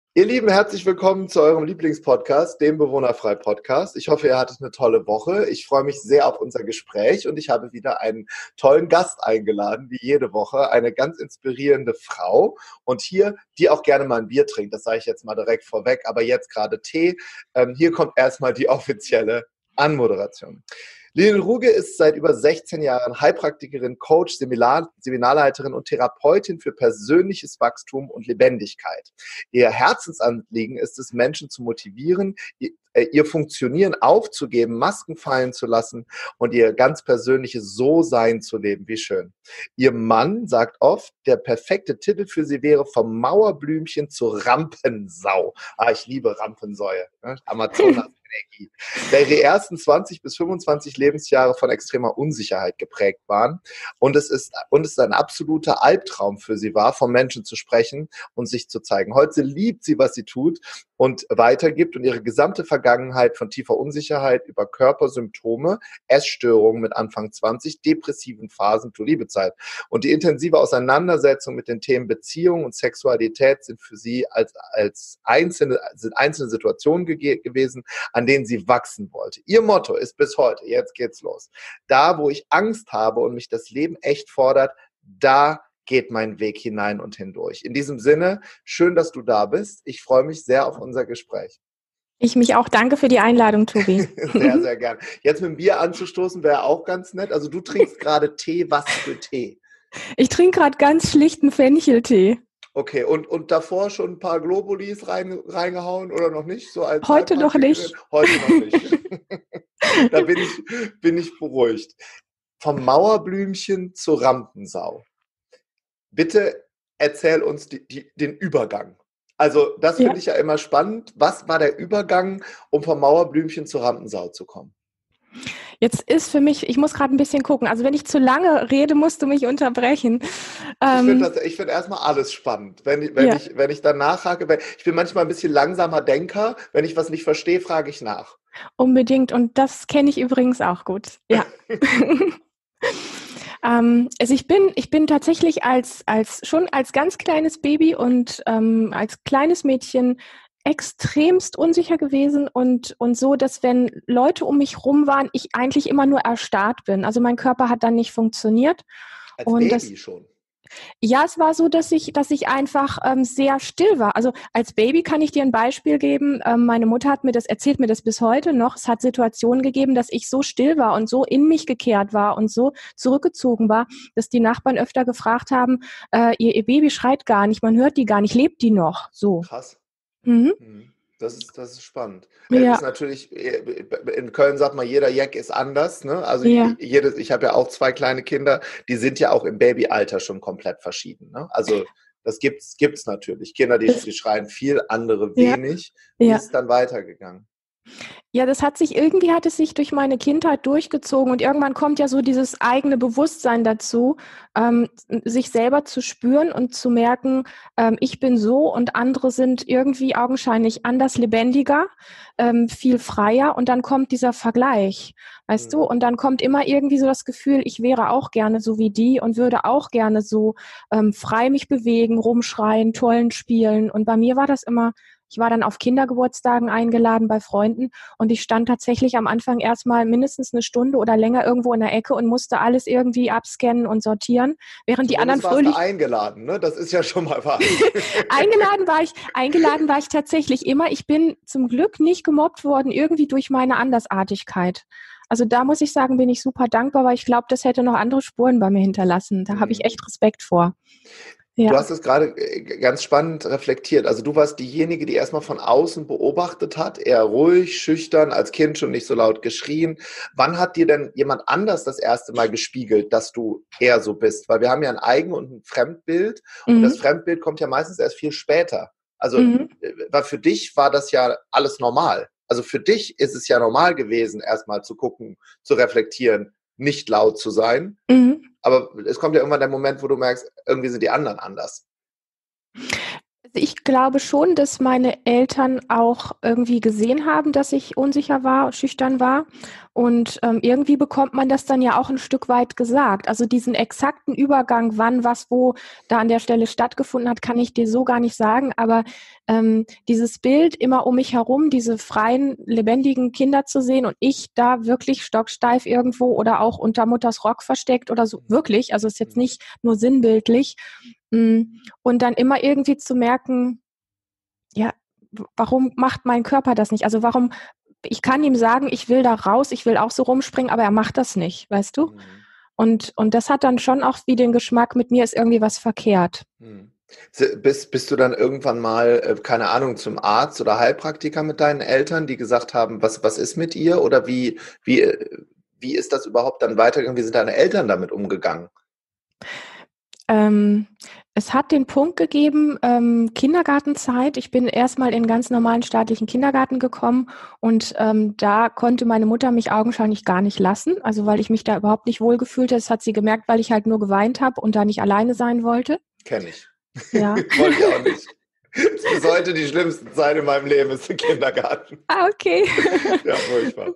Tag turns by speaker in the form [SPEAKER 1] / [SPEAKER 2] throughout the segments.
[SPEAKER 1] Ihr Lieben, herzlich willkommen zu eurem Lieblingspodcast, dem Bewohnerfrei-Podcast. Ich hoffe, ihr hattet eine tolle Woche. Ich freue mich sehr auf unser Gespräch und ich habe wieder einen tollen Gast eingeladen, wie jede Woche, eine ganz inspirierende Frau und hier, die auch gerne mal ein Bier trinkt, das sage ich jetzt mal direkt vorweg, aber jetzt gerade Tee. Hier kommt erstmal die offizielle Anmoderation. Lilian Ruge ist seit über 16 Jahren Heilpraktikerin, Coach, Seminarleiterin und Therapeutin für persönliches Wachstum und Lebendigkeit. Ihr Herzensanliegen ist es, Menschen zu motivieren, ihr Funktionieren aufzugeben, Masken fallen zu lassen und ihr ganz persönliches So-Sein zu leben. Wie schön. Ihr Mann sagt oft, der perfekte Titel für sie wäre vom Mauerblümchen zur Rampensau. Ich liebe Rampensäue. Ne? Amazonas. Energie. Da ihre ersten 20 bis 25 Lebensjahre von extremer Unsicherheit geprägt waren und es ein absoluter Albtraum für sie war, vom Menschen zu sprechen und sich zu zeigen. Heute liebt sie, was sie tut und weitergibt und ihre gesamte Vergangenheit von tiefer Unsicherheit über Körpersymptome, Essstörungen mit Anfang 20, depressiven Phasen zur Liebezeit. Und die intensive Auseinandersetzung mit den Themen Beziehung und Sexualität sind für sie als einzelne Situationen gewesen, an denen sie wachsen wollte. Ihr Motto ist bis heute, jetzt geht's los, da, wo ich Angst habe und mich das Leben echt fordert, da geht mein Weg hinein und hindurch. In diesem Sinne, schön, dass du da bist. Ich freue mich sehr auf unser Gespräch.
[SPEAKER 2] Ich mich auch. Danke für die Einladung, Tobi.
[SPEAKER 1] Sehr, sehr gern. Jetzt mit dem Bier anzustoßen wäre auch ganz nett. Also du trinkst gerade Tee. Was für Tee?
[SPEAKER 2] Ich trinke gerade ganz schlichten Fencheltee.
[SPEAKER 1] Okay, und davor schon ein paar Globulis reingehauen oder noch nicht? So als
[SPEAKER 2] Heute noch nicht.
[SPEAKER 1] Heute noch nicht. Da bin ich beruhigt. Vom Mauerblümchen zur Rampensau. Bitte erzähl uns den Übergang. Also das finde ich ja immer spannend. Was war der Übergang, um vom Mauerblümchen zur Rampensau zu kommen?
[SPEAKER 2] Jetzt ist für mich, ich muss gerade ein bisschen gucken, also wenn ich zu lange rede, musst du mich unterbrechen.
[SPEAKER 1] Ich finde erstmal alles spannend. Wenn ich dann nachhake, ich bin manchmal ein bisschen langsamer Denker, wenn ich was nicht verstehe, frage ich nach.
[SPEAKER 2] Unbedingt, und das kenne ich übrigens auch gut. Ja. Also ich bin tatsächlich schon als ganz kleines Baby und als kleines Mädchen extremst unsicher gewesen und so, dass wenn Leute um mich rum waren, ich eigentlich immer nur erstarrt bin. Also mein Körper hat dann nicht funktioniert.
[SPEAKER 1] Als Baby schon?
[SPEAKER 2] Ja, es war so, dass ich einfach sehr still war. Also als Baby kann ich dir ein Beispiel geben. Meine Mutter erzählt mir das bis heute noch. Es hat Situationen gegeben, dass ich so still war und so in mich gekehrt war und so zurückgezogen war, dass die Nachbarn öfter gefragt haben, ihr Baby schreit gar nicht, man hört die gar nicht, lebt die noch? So.
[SPEAKER 1] Krass.
[SPEAKER 2] Mhm.
[SPEAKER 1] Das ist spannend.
[SPEAKER 2] Ja.
[SPEAKER 1] Ist natürlich, in Köln sagt man, jeder Jack ist anders. Ne? Also
[SPEAKER 2] ja.
[SPEAKER 1] Ich habe ja auch 2 kleine Kinder, die sind ja auch im Babyalter schon komplett verschieden. Ne? Also das gibt's natürlich. Kinder, die schreien viel, andere wenig. Wie ist es dann weitergegangen?
[SPEAKER 2] Ja, irgendwie hat es sich durch meine Kindheit durchgezogen und irgendwann kommt ja so dieses eigene Bewusstsein dazu, sich selber zu spüren und zu merken, ich bin so und andere sind irgendwie augenscheinlich anders lebendiger, viel freier, und dann kommt dieser Vergleich, weißt du, und dann kommt immer irgendwie so das Gefühl, ich wäre auch gerne so wie die und würde auch gerne so frei mich bewegen, rumschreien, Tollen spielen, und bei mir war das immer. Ich war dann auf Kindergeburtstagen eingeladen bei Freunden und ich stand tatsächlich am Anfang erstmal mindestens eine Stunde oder länger irgendwo in der Ecke und musste alles irgendwie abscannen und sortieren, während die anderen fröhlich...
[SPEAKER 1] eingeladen, ne? Das ist ja schon mal was.
[SPEAKER 2] Eingeladen war ich tatsächlich immer. Ich bin zum Glück nicht gemobbt worden, irgendwie durch meine Andersartigkeit. Also da muss ich sagen, bin ich super dankbar, weil ich glaube, das hätte noch andere Spuren bei mir hinterlassen. Da habe ich echt Respekt vor. Ja.
[SPEAKER 1] Du hast es gerade ganz spannend reflektiert. Also du warst diejenige, die erstmal von außen beobachtet hat, eher ruhig, schüchtern, als Kind schon nicht so laut geschrien. Wann hat dir denn jemand anders das erste Mal gespiegelt, dass du eher so bist? Weil wir haben ja ein Eigen- und ein Fremdbild und das Fremdbild kommt ja meistens erst viel später. Also weil für dich war das ja alles normal. Also für dich ist es ja normal gewesen, erstmal zu gucken, zu reflektieren, nicht laut zu sein. Aber es kommt ja irgendwann der Moment, wo du merkst, irgendwie sind die anderen anders.
[SPEAKER 2] Ich glaube schon, dass meine Eltern auch irgendwie gesehen haben, dass ich unsicher war, schüchtern war. Und irgendwie bekommt man das dann ja auch ein Stück weit gesagt. Also diesen exakten Übergang, wann was wo da an der Stelle stattgefunden hat, kann ich dir so gar nicht sagen. Aber dieses Bild immer um mich herum, diese freien, lebendigen Kinder zu sehen und ich da wirklich stocksteif irgendwo oder auch unter Mutters Rock versteckt oder so, wirklich, also ist jetzt nicht nur sinnbildlich. Und dann immer irgendwie zu merken, ja, warum macht mein Körper das nicht? Also warum, ich kann ihm sagen, ich will da raus, ich will auch so rumspringen, aber er macht das nicht, weißt du?
[SPEAKER 1] Mhm.
[SPEAKER 2] Und das hat dann schon auch wie den Geschmack, mit mir ist irgendwie was verkehrt.
[SPEAKER 1] Mhm. Bist du dann irgendwann mal, keine Ahnung, zum Arzt oder Heilpraktiker mit deinen Eltern, die gesagt haben, was ist mit ihr? Oder wie ist das überhaupt dann weitergegangen? Wie sind deine Eltern damit umgegangen?
[SPEAKER 2] Es hat den Punkt gegeben, Kindergartenzeit. Ich bin erstmal in einen ganz normalen staatlichen Kindergarten gekommen und da konnte meine Mutter mich augenscheinlich gar nicht lassen, also weil ich mich da überhaupt nicht wohlgefühlt habe. Das hat sie gemerkt, weil ich halt nur geweint habe und da nicht alleine sein wollte.
[SPEAKER 1] Kenne ich.
[SPEAKER 2] Ja.
[SPEAKER 1] Wollte ich auch nicht. Bis heute die schlimmste Zeit in meinem Leben ist der Kindergarten.
[SPEAKER 2] Ah, okay.
[SPEAKER 1] Ja, furchtbar.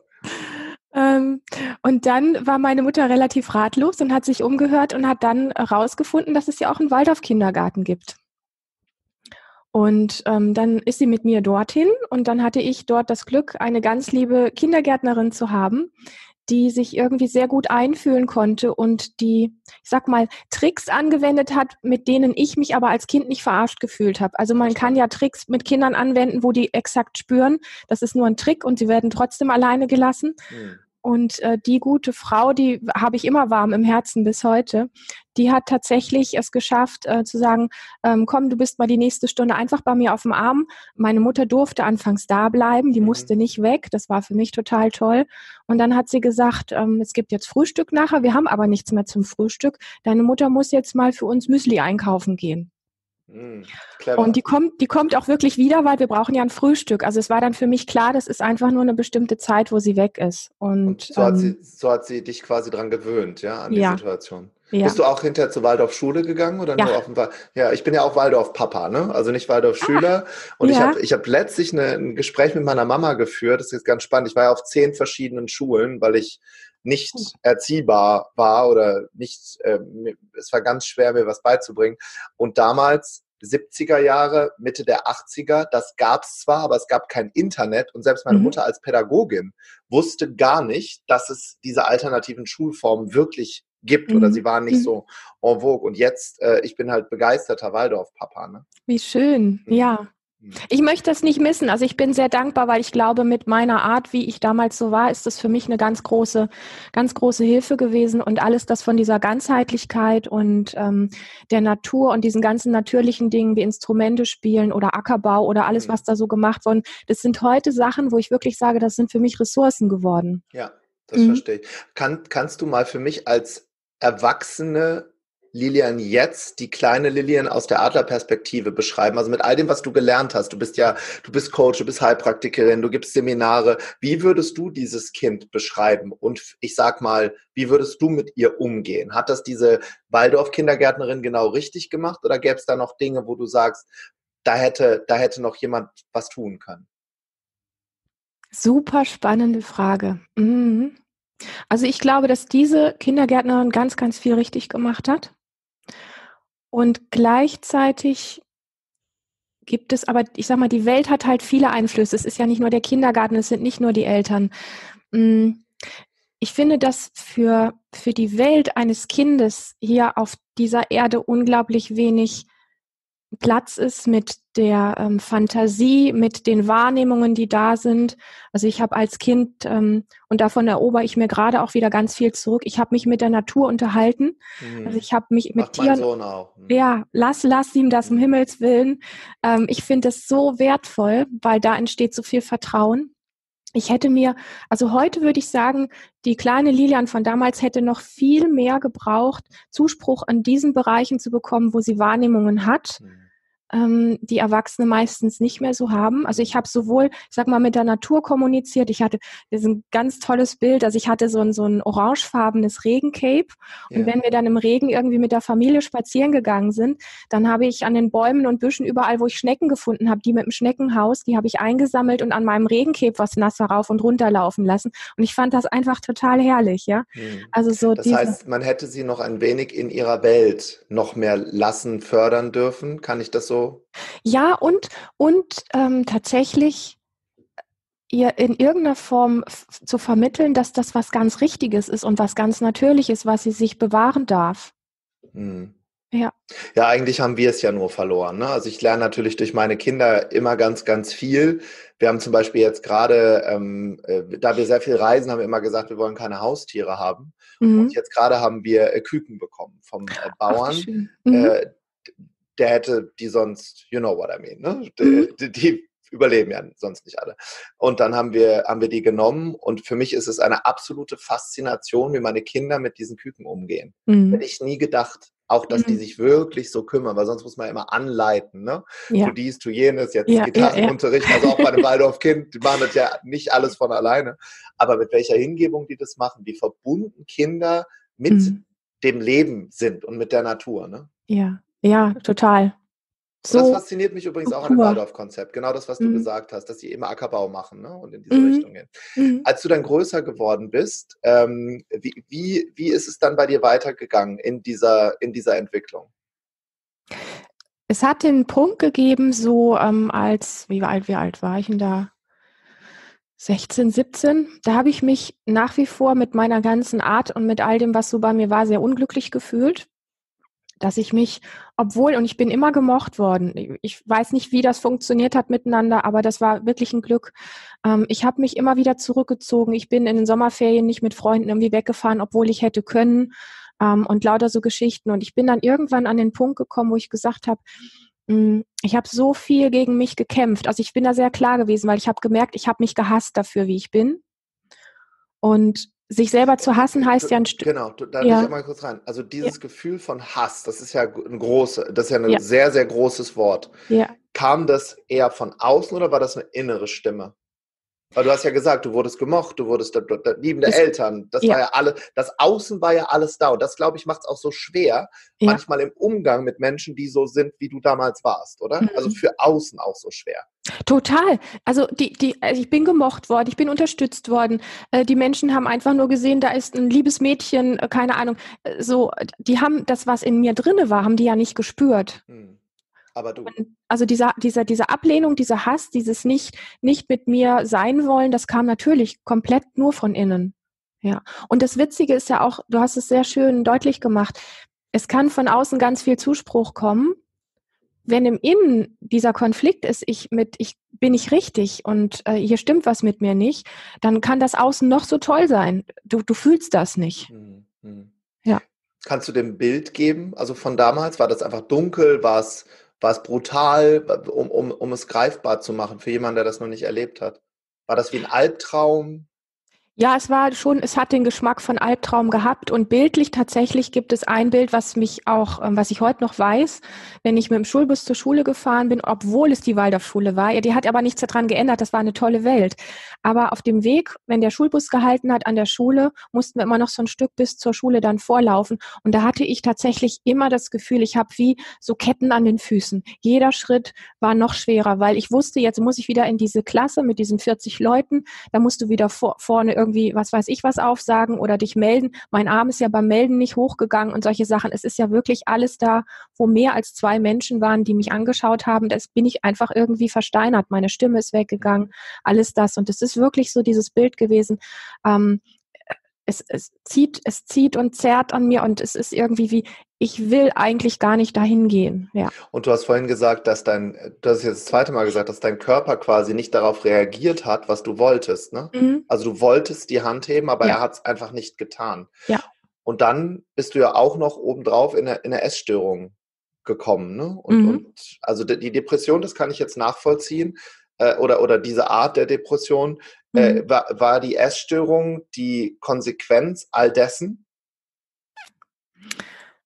[SPEAKER 2] Und dann war meine Mutter relativ ratlos und hat sich umgehört und hat dann herausgefunden, dass es ja auch einen Waldorf-Kindergarten gibt. Und dann ist sie mit mir dorthin und dann hatte ich dort das Glück, eine ganz liebe Kindergärtnerin zu haben, die sich irgendwie sehr gut einfühlen konnte und die, ich sag mal, Tricks angewendet hat, mit denen ich mich aber als Kind nicht verarscht gefühlt habe. Also man kann ja Tricks mit Kindern anwenden, wo die exakt spüren, das ist nur ein Trick und sie werden trotzdem alleine gelassen. Und die gute Frau, die habe ich immer warm im Herzen bis heute, die hat tatsächlich es geschafft zu sagen, komm, du bist mal die nächste Stunde einfach bei mir auf dem Arm. Meine Mutter durfte anfangs da bleiben, die musste nicht weg. Das war für mich total toll. Und dann hat sie gesagt, es gibt jetzt Frühstück nachher, wir haben aber nichts mehr zum Frühstück. Deine Mutter muss jetzt mal für uns Müsli einkaufen gehen.
[SPEAKER 1] Clever.
[SPEAKER 2] Und die kommt auch wirklich wieder, weil wir brauchen ja ein Frühstück. Also es war dann für mich klar, das ist einfach nur eine bestimmte Zeit, wo sie weg ist.
[SPEAKER 1] Und so hat sie dich quasi dran gewöhnt, ja, an die Situation.
[SPEAKER 2] Ja.
[SPEAKER 1] Bist du auch hinterher zur Waldorfschule gegangen oder nur auf dem Ja, ich bin ja auch Waldorf-Papa, ne? Also nicht Waldorf-Schüler. Und ich hab letztlich ein Gespräch mit meiner Mama geführt. Das ist jetzt ganz spannend. Ich war ja auf 10 verschiedenen Schulen, weil ich nicht erziehbar war oder nicht, es war ganz schwer, mir was beizubringen. Und damals 70er Jahre, Mitte der 80er, das gab es zwar, aber es gab kein Internet und selbst meine Mutter als Pädagogin wusste gar nicht, dass es diese alternativen Schulformen wirklich gibt oder sie waren nicht so en vogue. Und jetzt, ich bin halt begeisterter Waldorf-Papa. Ne?
[SPEAKER 2] Wie schön, ja. Ich möchte das nicht missen. Also ich bin sehr dankbar, weil ich glaube, mit meiner Art, wie ich damals so war, ist das für mich eine ganz große Hilfe gewesen. Und alles das von dieser Ganzheitlichkeit und der Natur und diesen ganzen natürlichen Dingen wie Instrumente spielen oder Ackerbau oder alles, was da so gemacht worden, das sind heute Sachen, wo ich wirklich sage, das sind für mich Ressourcen geworden.
[SPEAKER 1] Ja, das verstehe ich. Kannst du mal für mich als erwachsene Lilian jetzt, die kleine Lilian aus der Adlerperspektive beschreiben? Also mit all dem, was du gelernt hast. Du bist Coach, du bist Heilpraktikerin, du gibst Seminare. Wie würdest du dieses Kind beschreiben? Und ich sag mal, wie würdest du mit ihr umgehen? Hat das diese Waldorf-Kindergärtnerin genau richtig gemacht? Oder gäbe es da noch Dinge, wo du sagst, da hätte noch jemand was tun können?
[SPEAKER 2] Super spannende Frage. Also ich glaube, dass diese Kindergärtnerin ganz, ganz viel richtig gemacht hat. Und gleichzeitig gibt es aber, ich sag mal, die Welt hat halt viele Einflüsse. Es ist ja nicht nur der Kindergarten, es sind nicht nur die Eltern. Ich finde, dass für die Welt eines Kindes hier auf dieser Erde unglaublich wenig Platz ist mit der Fantasie, mit den Wahrnehmungen, die da sind. Also ich habe als Kind, und davon erober ich mir gerade auch wieder ganz viel zurück, ich habe mich mit der Natur unterhalten. Also ich habe mich mit Tieren...
[SPEAKER 1] Mein Sohn auch.
[SPEAKER 2] Ja, lass ihm das um Himmels Willen. Ich finde es so wertvoll, weil da entsteht so viel Vertrauen. Ich hätte mir, also heute würde ich sagen, die kleine Lilian von damals hätte noch viel mehr gebraucht, Zuspruch an diesen Bereichen zu bekommen, wo sie Wahrnehmungen hat. die Erwachsene meistens nicht mehr so haben. Also ich habe sowohl, ich sag mal, mit der Natur kommuniziert. Das ist ein ganz tolles Bild. Also ich hatte so ein orangefarbenes Regencape. Und
[SPEAKER 1] Ja.
[SPEAKER 2] wenn wir dann im Regen irgendwie mit der Familie spazieren gegangen sind, dann habe ich an den Bäumen und Büschen überall, wo ich Schnecken gefunden habe, die mit dem Schneckenhaus, die habe ich eingesammelt und an meinem Regencape was nasser rauf und runter laufen lassen. Und ich fand das einfach total herrlich, ja.
[SPEAKER 1] Hm.
[SPEAKER 2] Also so
[SPEAKER 1] Das
[SPEAKER 2] diese,
[SPEAKER 1] heißt, man hätte sie noch ein wenig in ihrer Welt noch mehr lassen, fördern dürfen. Kann ich das so?
[SPEAKER 2] ja, und tatsächlich ihr in irgendeiner Form zu vermitteln, dass das was ganz Richtiges ist und was ganz Natürliches, was sie sich bewahren darf.
[SPEAKER 1] Hm.
[SPEAKER 2] Ja.
[SPEAKER 1] Ja, eigentlich haben wir es ja nur verloren, ne? Also ich lerne natürlich durch meine Kinder immer ganz, ganz viel. Wir haben zum Beispiel jetzt gerade, da wir sehr viel reisen, haben wir immer gesagt, wir wollen keine Haustiere haben. Und
[SPEAKER 2] Mhm.
[SPEAKER 1] jetzt gerade haben wir Küken bekommen vom
[SPEAKER 2] Ach, wie
[SPEAKER 1] Bauern.
[SPEAKER 2] schön. Mhm.
[SPEAKER 1] Äh, Der hätte die sonst, you know what I mean, ne?
[SPEAKER 2] Mhm.
[SPEAKER 1] Die überleben ja sonst nicht alle. Und dann haben wir die genommen und für mich ist es eine absolute Faszination, wie meine Kinder mit diesen Küken umgehen. Hätte
[SPEAKER 2] Mhm.
[SPEAKER 1] ich nie gedacht. Auch, dass die
[SPEAKER 2] Mhm.
[SPEAKER 1] sich wirklich so kümmern, weil sonst muss man immer anleiten, ne? Tu
[SPEAKER 2] Ja,
[SPEAKER 1] dies, tu jenes, jetzt
[SPEAKER 2] ja, ja, ja.
[SPEAKER 1] Gitarrenunterricht, also auch bei einem Waldorfkind, die machen das ja nicht alles von alleine. Aber mit welcher Hingebung die das machen, wie verbunden Kinder mit
[SPEAKER 2] Mhm.
[SPEAKER 1] dem Leben sind und mit der Natur, ne?
[SPEAKER 2] Ja, ja, total.
[SPEAKER 1] Und das
[SPEAKER 2] So,
[SPEAKER 1] fasziniert mich übrigens
[SPEAKER 2] so
[SPEAKER 1] auch an dem
[SPEAKER 2] pur.
[SPEAKER 1] Waldorf-Konzept. Genau das, was du
[SPEAKER 2] Mhm.
[SPEAKER 1] gesagt hast, dass sie immer Ackerbau machen, ne? Und in diese
[SPEAKER 2] Mhm.
[SPEAKER 1] Richtung gehen.
[SPEAKER 2] Mhm.
[SPEAKER 1] Als du dann größer geworden bist, wie ist es dann bei dir weitergegangen in dieser Entwicklung?
[SPEAKER 2] Es hat den Punkt gegeben, so wie alt war ich denn da? 16, 17. Da habe ich mich nach wie vor mit meiner ganzen Art und mit all dem, was so bei mir war, sehr unglücklich gefühlt. Dass ich mich, und ich bin immer gemocht worden. Ich weiß nicht, wie das funktioniert hat miteinander, aber das war wirklich ein Glück. Ich habe mich immer wieder zurückgezogen. Ich bin in den Sommerferien nicht mit Freunden irgendwie weggefahren, obwohl ich hätte können, und lauter so Geschichten. Und ich bin dann irgendwann an den Punkt gekommen, wo ich gesagt habe, ich habe so viel gegen mich gekämpft. Also ich bin da sehr klar gewesen, weil ich habe gemerkt, ich habe mich gehasst dafür, wie ich bin. Und sich selber zu hassen heißt ja ein Stück,
[SPEAKER 1] Genau, da will ich
[SPEAKER 2] ja,
[SPEAKER 1] einmal kurz rein. Also
[SPEAKER 2] ja,
[SPEAKER 1] dieses Gefühl von Hass, das ist ja das ist ja
[SPEAKER 2] ja,
[SPEAKER 1] ein sehr, sehr großes Wort.
[SPEAKER 2] ja.
[SPEAKER 1] Kam das eher von außen oder war das eine innere Stimme? Weil du hast ja gesagt, du wurdest gemocht, du wurdest liebende
[SPEAKER 2] Das,
[SPEAKER 1] Eltern. Das war
[SPEAKER 2] ja,
[SPEAKER 1] ja das Außen war ja alles da. Und das, glaube ich, macht es auch so schwer,
[SPEAKER 2] ja.
[SPEAKER 1] manchmal im Umgang mit Menschen, die so sind, wie du damals warst, oder? Also
[SPEAKER 2] Mhm.
[SPEAKER 1] für außen auch so schwer.
[SPEAKER 2] Total. Also ich bin gemocht worden, ich bin unterstützt worden. Die Menschen haben einfach nur gesehen, da ist ein liebes Mädchen, keine Ahnung. Die haben das, was in mir drinne war, haben die ja nicht gespürt.
[SPEAKER 1] Hm. Aber du.
[SPEAKER 2] Und also diese Ablehnung, dieser Hass, dieses nicht mit mir sein wollen, das kam natürlich komplett nur von innen. Ja. Und das Witzige ist ja auch, du hast es sehr schön deutlich gemacht. Es kann von außen ganz viel Zuspruch kommen. Wenn im Innen dieser Konflikt ist, ich bin nicht richtig und hier stimmt was mit mir nicht, dann kann das Außen noch so toll sein. Du fühlst das nicht.
[SPEAKER 1] Hm, hm.
[SPEAKER 2] Ja.
[SPEAKER 1] Kannst du dem Bild geben? Also von damals, war das einfach dunkel? War es brutal, um es greifbar zu machen für jemanden, der das noch nicht erlebt hat? War das wie ein Albtraum?
[SPEAKER 2] Ja, es hat den Geschmack von Albtraum gehabt und bildlich tatsächlich gibt es ein Bild, was ich heute noch weiß, wenn ich mit dem Schulbus zur Schule gefahren bin, obwohl es die Waldorfschule war. Ja, die hat aber nichts daran geändert, das war eine tolle Welt. Aber auf dem Weg, wenn der Schulbus gehalten hat an der Schule, mussten wir immer noch so ein Stück bis zur Schule dann vorlaufen. Und da hatte ich tatsächlich immer das Gefühl, ich habe wie so Ketten an den Füßen. Jeder Schritt war noch schwerer, weil ich wusste, jetzt muss ich wieder in diese Klasse mit diesen 40 Leuten, da musst du wieder vorne irgendwie, was weiß ich was, aufsagen oder dich melden. Mein Arm ist ja beim Melden nicht hochgegangen und solche Sachen. Es ist ja wirklich alles da, wo mehr als 2 Menschen waren, die mich angeschaut haben. Das bin ich einfach irgendwie versteinert. Meine Stimme ist weggegangen, alles das. Und es ist wirklich so dieses Bild gewesen. Ähm, es zieht und zerrt an mir und es ist irgendwie wie, ich will eigentlich gar nicht dahin gehen. Ja.
[SPEAKER 1] Und du hast vorhin gesagt, du hast jetzt das zweite Mal gesagt, dass dein Körper quasi nicht darauf reagiert hat, was du wolltest, ne?
[SPEAKER 2] Mhm.
[SPEAKER 1] Also du wolltest die Hand heben, aber
[SPEAKER 2] Ja,
[SPEAKER 1] er hat es einfach nicht getan.
[SPEAKER 2] ja.
[SPEAKER 1] Und dann bist du ja auch noch obendrauf in eine Essstörung gekommen, ne?
[SPEAKER 2] Mhm.
[SPEAKER 1] Und also die Depression, das kann ich jetzt nachvollziehen, oder diese Art der Depression,
[SPEAKER 2] Mhm.
[SPEAKER 1] war die Essstörung die Konsequenz all dessen?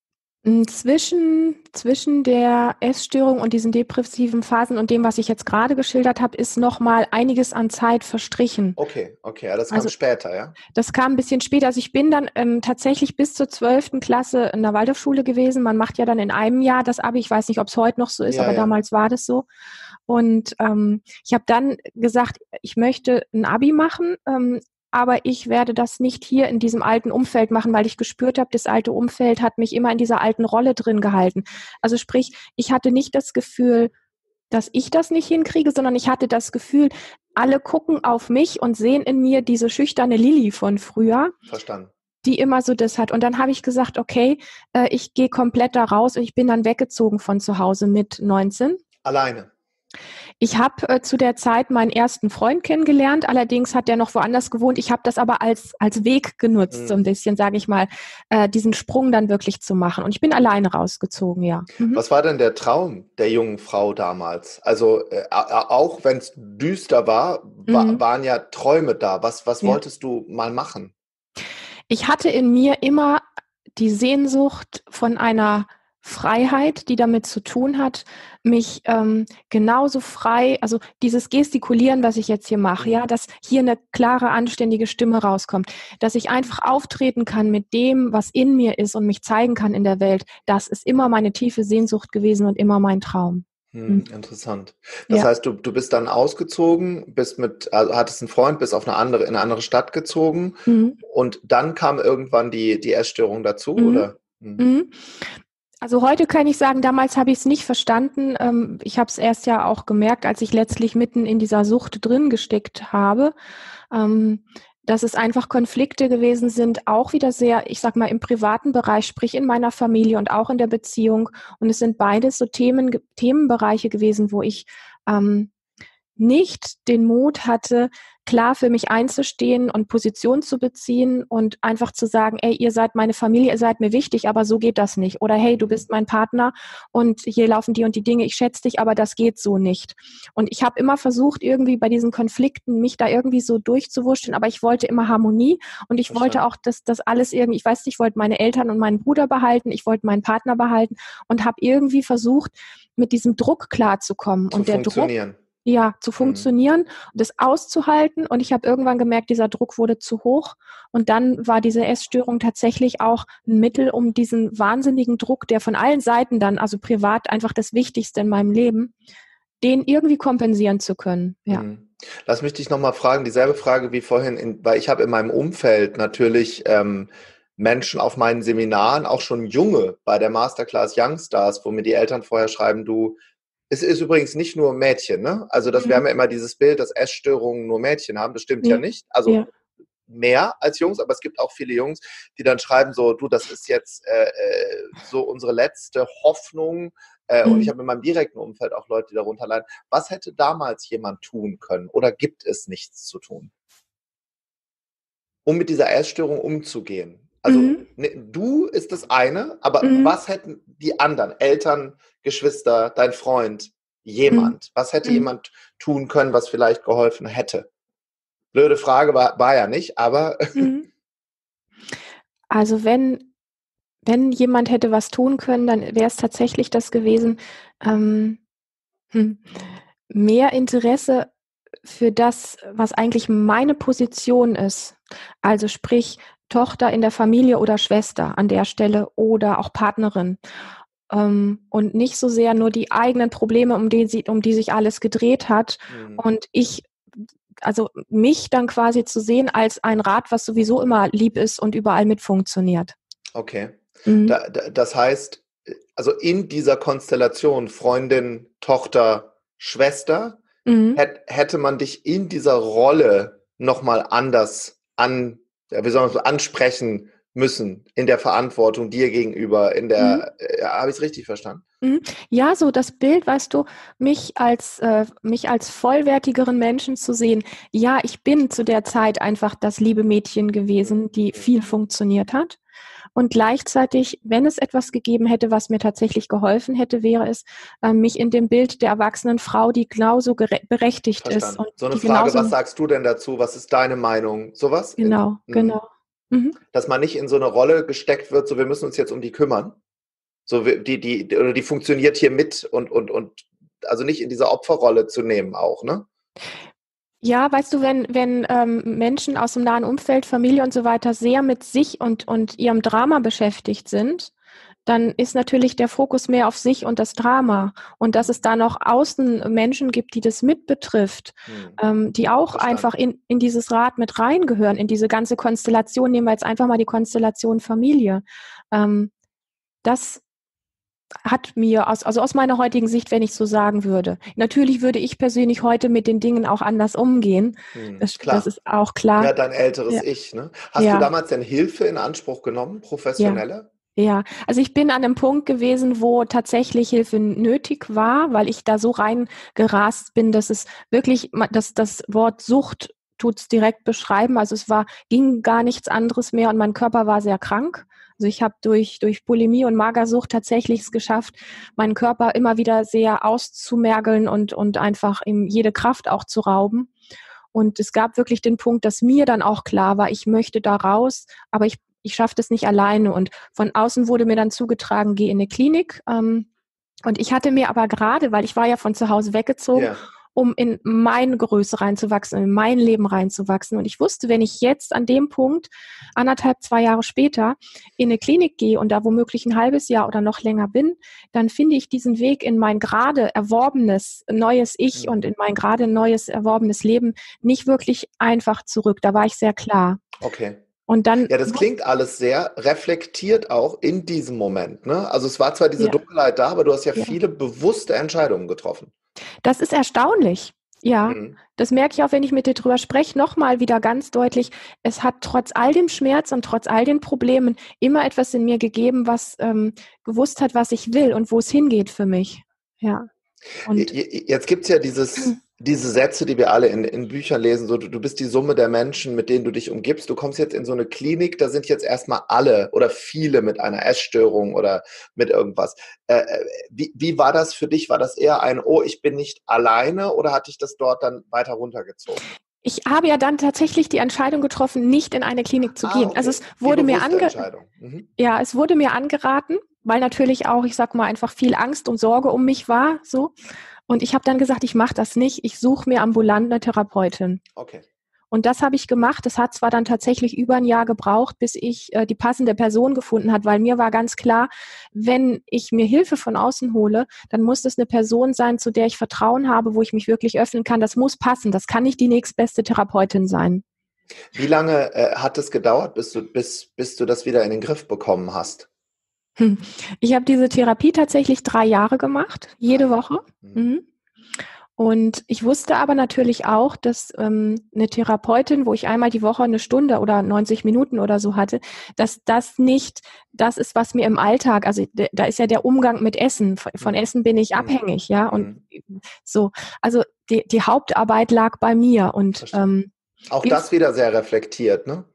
[SPEAKER 2] Zwischen der Essstörung und diesen depressiven Phasen und dem, was ich jetzt gerade geschildert habe, ist noch mal einiges an Zeit verstrichen.
[SPEAKER 1] Okay, ja, das kam
[SPEAKER 2] Also
[SPEAKER 1] später, ja?
[SPEAKER 2] das kam ein bisschen später. Also ich bin dann tatsächlich bis zur 12. Klasse in der Waldorfschule gewesen. Man macht ja dann in einem Jahr das Abi. Ich weiß nicht, ob es heute noch so ist,
[SPEAKER 1] Ja,
[SPEAKER 2] aber
[SPEAKER 1] ja.
[SPEAKER 2] damals war das so. Und ich habe dann gesagt, ich möchte ein Abi machen, aber ich werde das nicht hier in diesem alten Umfeld machen, weil ich gespürt habe, das alte Umfeld hat mich immer in dieser alten Rolle drin gehalten. Also sprich, ich hatte nicht das Gefühl, dass ich das nicht hinkriege, sondern ich hatte das Gefühl, alle gucken auf mich und sehen in mir diese schüchterne Lilly von früher,
[SPEAKER 1] Verstanden.
[SPEAKER 2] die immer so das hat. Und dann habe ich gesagt, okay, ich gehe komplett da raus und ich bin dann weggezogen von zu Hause mit 19.
[SPEAKER 1] Alleine.
[SPEAKER 2] Ich habe zu der Zeit meinen ersten Freund kennengelernt, allerdings hat der noch woanders gewohnt. Ich habe das aber als Weg genutzt, so ein bisschen, sage ich mal, diesen Sprung dann wirklich zu machen. Und ich bin alleine rausgezogen, ja.
[SPEAKER 1] Was war denn der Traum der jungen Frau damals? Also auch wenn es düster war, waren ja Träume da. Was
[SPEAKER 2] Ja.
[SPEAKER 1] wolltest du mal machen?
[SPEAKER 2] Ich hatte in mir immer die Sehnsucht von einer Freiheit, die damit zu tun hat, mich genauso frei, also dieses Gestikulieren, was ich jetzt hier mache, ja, dass hier eine klare, anständige Stimme rauskommt, dass ich einfach auftreten kann mit dem, was in mir ist und mich zeigen kann in der Welt, das ist immer meine tiefe Sehnsucht gewesen und immer mein Traum.
[SPEAKER 1] Interessant. Das
[SPEAKER 2] Ja.
[SPEAKER 1] heißt, du bist dann ausgezogen, also hattest einen Freund, bist in eine andere Stadt gezogen und dann kam irgendwann die Essstörung dazu, oder?
[SPEAKER 2] Also heute kann ich sagen, damals habe ich es nicht verstanden. Ich habe es erst ja auch gemerkt, als ich letztlich mitten in dieser Sucht drin gesteckt habe, dass es einfach Konflikte gewesen sind, auch wieder sehr, ich sag mal, im privaten Bereich, sprich in meiner Familie und auch in der Beziehung. Und es sind beides so Themenbereiche gewesen, wo ich nicht den Mut hatte, klar für mich einzustehen und Position zu beziehen und einfach zu sagen, ey, ihr seid meine Familie, ihr seid mir wichtig, aber so geht das nicht. Oder hey, du bist mein Partner und hier laufen die und die Dinge, ich schätze dich, aber das geht so nicht. Und ich habe immer versucht, irgendwie bei diesen Konflikten mich da irgendwie so durchzuwurschteln, aber ich wollte immer Harmonie und ich wollte auch, dass das alles irgendwie, ich weiß nicht, ich wollte meine Eltern und meinen Bruder behalten, ich wollte meinen Partner behalten und habe irgendwie versucht, mit diesem Druck klarzukommen. Und der Druck, zu funktionieren und das auszuhalten. Und ich habe irgendwann gemerkt, dieser Druck wurde zu hoch. Und dann war diese Essstörung tatsächlich auch ein Mittel, um diesen wahnsinnigen Druck, der von allen Seiten dann, also privat einfach das Wichtigste in meinem Leben, den irgendwie kompensieren zu können. Ja.
[SPEAKER 1] Lass mich dich nochmal fragen, dieselbe Frage wie vorhin, weil ich habe in meinem Umfeld natürlich Menschen auf meinen Seminaren, auch schon junge, bei der Masterclass Youngstars, wo mir die Eltern vorher schreiben, es ist übrigens nicht nur Mädchen, ne? Also wir haben ja immer dieses Bild, dass Essstörungen nur Mädchen haben. Das stimmt ja nicht. Also mehr als Jungs, aber es gibt auch viele Jungs, die dann schreiben so, du, das ist jetzt so unsere letzte Hoffnung. Und ich habe in meinem direkten Umfeld auch Leute, die darunter leiden. Was hätte damals jemand tun können oder gibt es nichts zu tun, um mit dieser Essstörung umzugehen? Also du ist das eine, aber was hätten die anderen, Eltern, Geschwister, dein Freund, jemand, was hätte jemand tun können, was vielleicht geholfen hätte? Blöde Frage, war ja nicht, aber...
[SPEAKER 2] Also wenn jemand hätte was tun können, dann wäre es tatsächlich das gewesen, mehr Interesse für das, was eigentlich meine Position ist. Also sprich, Tochter in der Familie oder Schwester an der Stelle oder auch Partnerin. Und nicht so sehr nur die eigenen Probleme, um die sich alles gedreht hat. Und also mich dann quasi zu sehen als ein Rad, was sowieso immer lieb ist und überall mit funktioniert.
[SPEAKER 1] Okay. Das heißt, also in dieser Konstellation Freundin, Tochter, Schwester, hätte man dich in dieser Rolle nochmal anders ansprechen müssen, in der Verantwortung dir gegenüber, habe ich es richtig verstanden?
[SPEAKER 2] Ja, so das Bild, weißt du, mich als vollwertigeren Menschen zu sehen. Ja, ich bin zu der Zeit einfach das liebe Mädchen gewesen, die viel funktioniert hat. Und gleichzeitig, wenn es etwas gegeben hätte, was mir tatsächlich geholfen hätte, wäre es, mich in dem Bild der erwachsenen Frau, die genauso berechtigt ist. Und
[SPEAKER 1] so eine
[SPEAKER 2] die
[SPEAKER 1] Frage,
[SPEAKER 2] genauso,
[SPEAKER 1] was sagst du denn dazu? Was ist deine Meinung? Sowas?
[SPEAKER 2] Genau.
[SPEAKER 1] Dass man nicht in so eine Rolle gesteckt wird, so wir müssen uns jetzt um die kümmern. So die funktioniert hier mit und also nicht in dieser Opferrolle zu nehmen auch, ne?
[SPEAKER 2] Ja, weißt du, wenn Menschen aus dem nahen Umfeld, Familie und so weiter sehr mit sich und ihrem Drama beschäftigt sind, dann ist natürlich der Fokus mehr auf sich und das Drama. Und dass es da noch außen Menschen gibt, die das mit betrifft, die auch einfach in dieses Rad mit reingehören, in diese ganze Konstellation. Nehmen wir jetzt einfach mal die Konstellation Familie. Das hat mir aus meiner heutigen Sicht, wenn ich so sagen würde. Natürlich würde ich persönlich heute mit den Dingen auch anders umgehen. Das ist auch klar.
[SPEAKER 1] Ja, dein älteres Ich, ne? Hast du damals denn Hilfe in Anspruch genommen, professionelle?
[SPEAKER 2] Ja, also ich bin an einem Punkt gewesen, wo tatsächlich Hilfe nötig war, weil ich da so reingerast bin, dass es wirklich, das Wort Sucht tut's direkt beschreiben. Also ging gar nichts anderes mehr und mein Körper war sehr krank. Also ich habe durch Bulimie und Magersucht tatsächlich es geschafft, meinen Körper immer wieder sehr auszumergeln und einfach ihm jede Kraft auch zu rauben. Und es gab wirklich den Punkt, dass mir dann auch klar war, ich möchte da raus, aber ich schaffe das nicht alleine. Und von außen wurde mir dann zugetragen, geh in eine Klinik. Und ich hatte mir aber gerade, weil ich war ja von zu Hause weggezogen, um in meine Größe reinzuwachsen, in mein Leben reinzuwachsen. Und ich wusste, wenn ich jetzt an dem Punkt, 1,5, 2 Jahre später, in eine Klinik gehe und da womöglich ein halbes Jahr oder noch länger bin, dann finde ich diesen Weg in mein gerade erworbenes neues Ich und in mein gerade neues erworbenes Leben nicht wirklich einfach zurück. Da war ich sehr klar.
[SPEAKER 1] Okay.
[SPEAKER 2] Und dann,
[SPEAKER 1] ja, das klingt alles sehr reflektiert auch in diesem Moment, ne? Also es war zwar diese Dunkelheit da, aber du hast ja viele bewusste Entscheidungen getroffen.
[SPEAKER 2] Das ist erstaunlich. Ja, das merke ich auch, wenn ich mit dir drüber spreche, nochmal wieder ganz deutlich. Es hat trotz all dem Schmerz und trotz all den Problemen immer etwas in mir gegeben, was gewusst hat, was ich will und wo es hingeht für mich. Ja.
[SPEAKER 1] Und jetzt gibt es ja diese Sätze, die wir alle in Büchern lesen, so du bist die Summe der Menschen, mit denen du dich umgibst. Du kommst jetzt in so eine Klinik, da sind jetzt erstmal alle oder viele mit einer Essstörung oder mit irgendwas. Wie war das für dich? War das eher ein, oh, ich bin nicht alleine, oder hat dich das dort dann weiter runtergezogen?
[SPEAKER 2] Ich habe ja dann tatsächlich die Entscheidung getroffen, nicht in eine Klinik zu gehen.
[SPEAKER 1] Okay.
[SPEAKER 2] Also es wurde es wurde mir angeraten, weil natürlich auch, ich sag mal, einfach viel Angst und Sorge um mich war, so. Und ich habe dann gesagt, ich mache das nicht. Ich suche mir ambulant eine Therapeutin.
[SPEAKER 1] Okay.
[SPEAKER 2] Und das habe ich gemacht. Das hat zwar dann tatsächlich über ein Jahr gebraucht, bis ich die passende Person gefunden habe, weil mir war ganz klar, wenn ich mir Hilfe von außen hole, dann muss das eine Person sein, zu der ich Vertrauen habe, wo ich mich wirklich öffnen kann. Das muss passen. Das kann nicht die nächstbeste Therapeutin sein.
[SPEAKER 1] Wie lange hat es gedauert, bis du das wieder in den Griff bekommen hast?
[SPEAKER 2] Ich habe diese Therapie tatsächlich 3 Jahre gemacht, jede Woche. Und ich wusste aber natürlich auch, dass eine Therapeutin, wo ich einmal die Woche 1 Stunde oder 90 Minuten oder so hatte, dass das nicht das ist, was mir im Alltag, also da ist ja der Umgang mit Essen, von Essen bin ich abhängig, ja, und so. Also die Hauptarbeit lag bei mir und
[SPEAKER 1] auch das wieder sehr reflektiert, ne?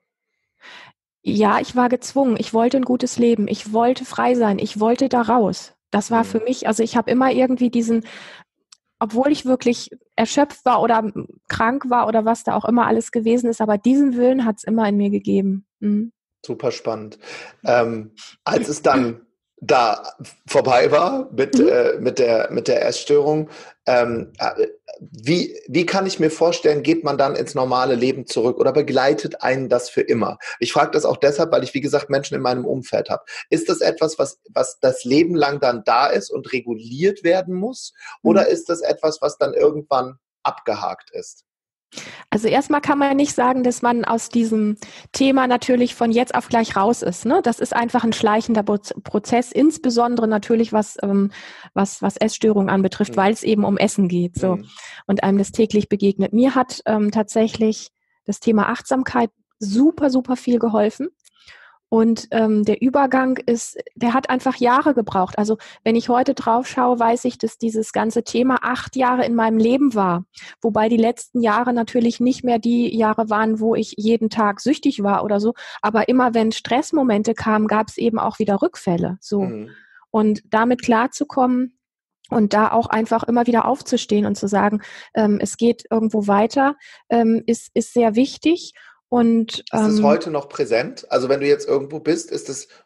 [SPEAKER 2] Ja, ich war gezwungen. Ich wollte ein gutes Leben. Ich wollte frei sein. Ich wollte da raus. Das war für mich, also ich habe immer irgendwie obwohl ich wirklich erschöpft war oder krank war oder was da auch immer alles gewesen ist, aber diesen Willen hat es immer in mir gegeben.
[SPEAKER 1] Super spannend. Als es dann da vorbei war mit der Essstörung, wie kann ich mir vorstellen, geht man dann ins normale Leben zurück oder begleitet einen das für immer? Ich frage das auch deshalb, weil ich, wie gesagt, Menschen in meinem Umfeld habe. Ist das etwas, was das Leben lang dann da ist und reguliert werden muss? Oder ist das etwas, was dann irgendwann abgehakt ist?
[SPEAKER 2] Also erstmal kann man ja nicht sagen, dass man aus diesem Thema natürlich von jetzt auf gleich raus ist. Ne? Das ist einfach ein schleichender Prozess, insbesondere natürlich was Essstörungen anbetrifft, weil es eben um Essen geht so und einem das täglich begegnet. Mir hat tatsächlich das Thema Achtsamkeit super, super viel geholfen. Und der Übergang der hat einfach Jahre gebraucht. Also wenn ich heute drauf schaue, weiß ich, dass dieses ganze Thema 8 Jahre in meinem Leben war. Wobei die letzten Jahre natürlich nicht mehr die Jahre waren, wo ich jeden Tag süchtig war oder so. Aber immer wenn Stressmomente kamen, gab es eben auch wieder Rückfälle. So. Und damit klarzukommen und da auch einfach immer wieder aufzustehen und zu sagen, es geht irgendwo weiter, ist sehr wichtig. Und,
[SPEAKER 1] ist es heute noch präsent? Also wenn du jetzt irgendwo bist, ist es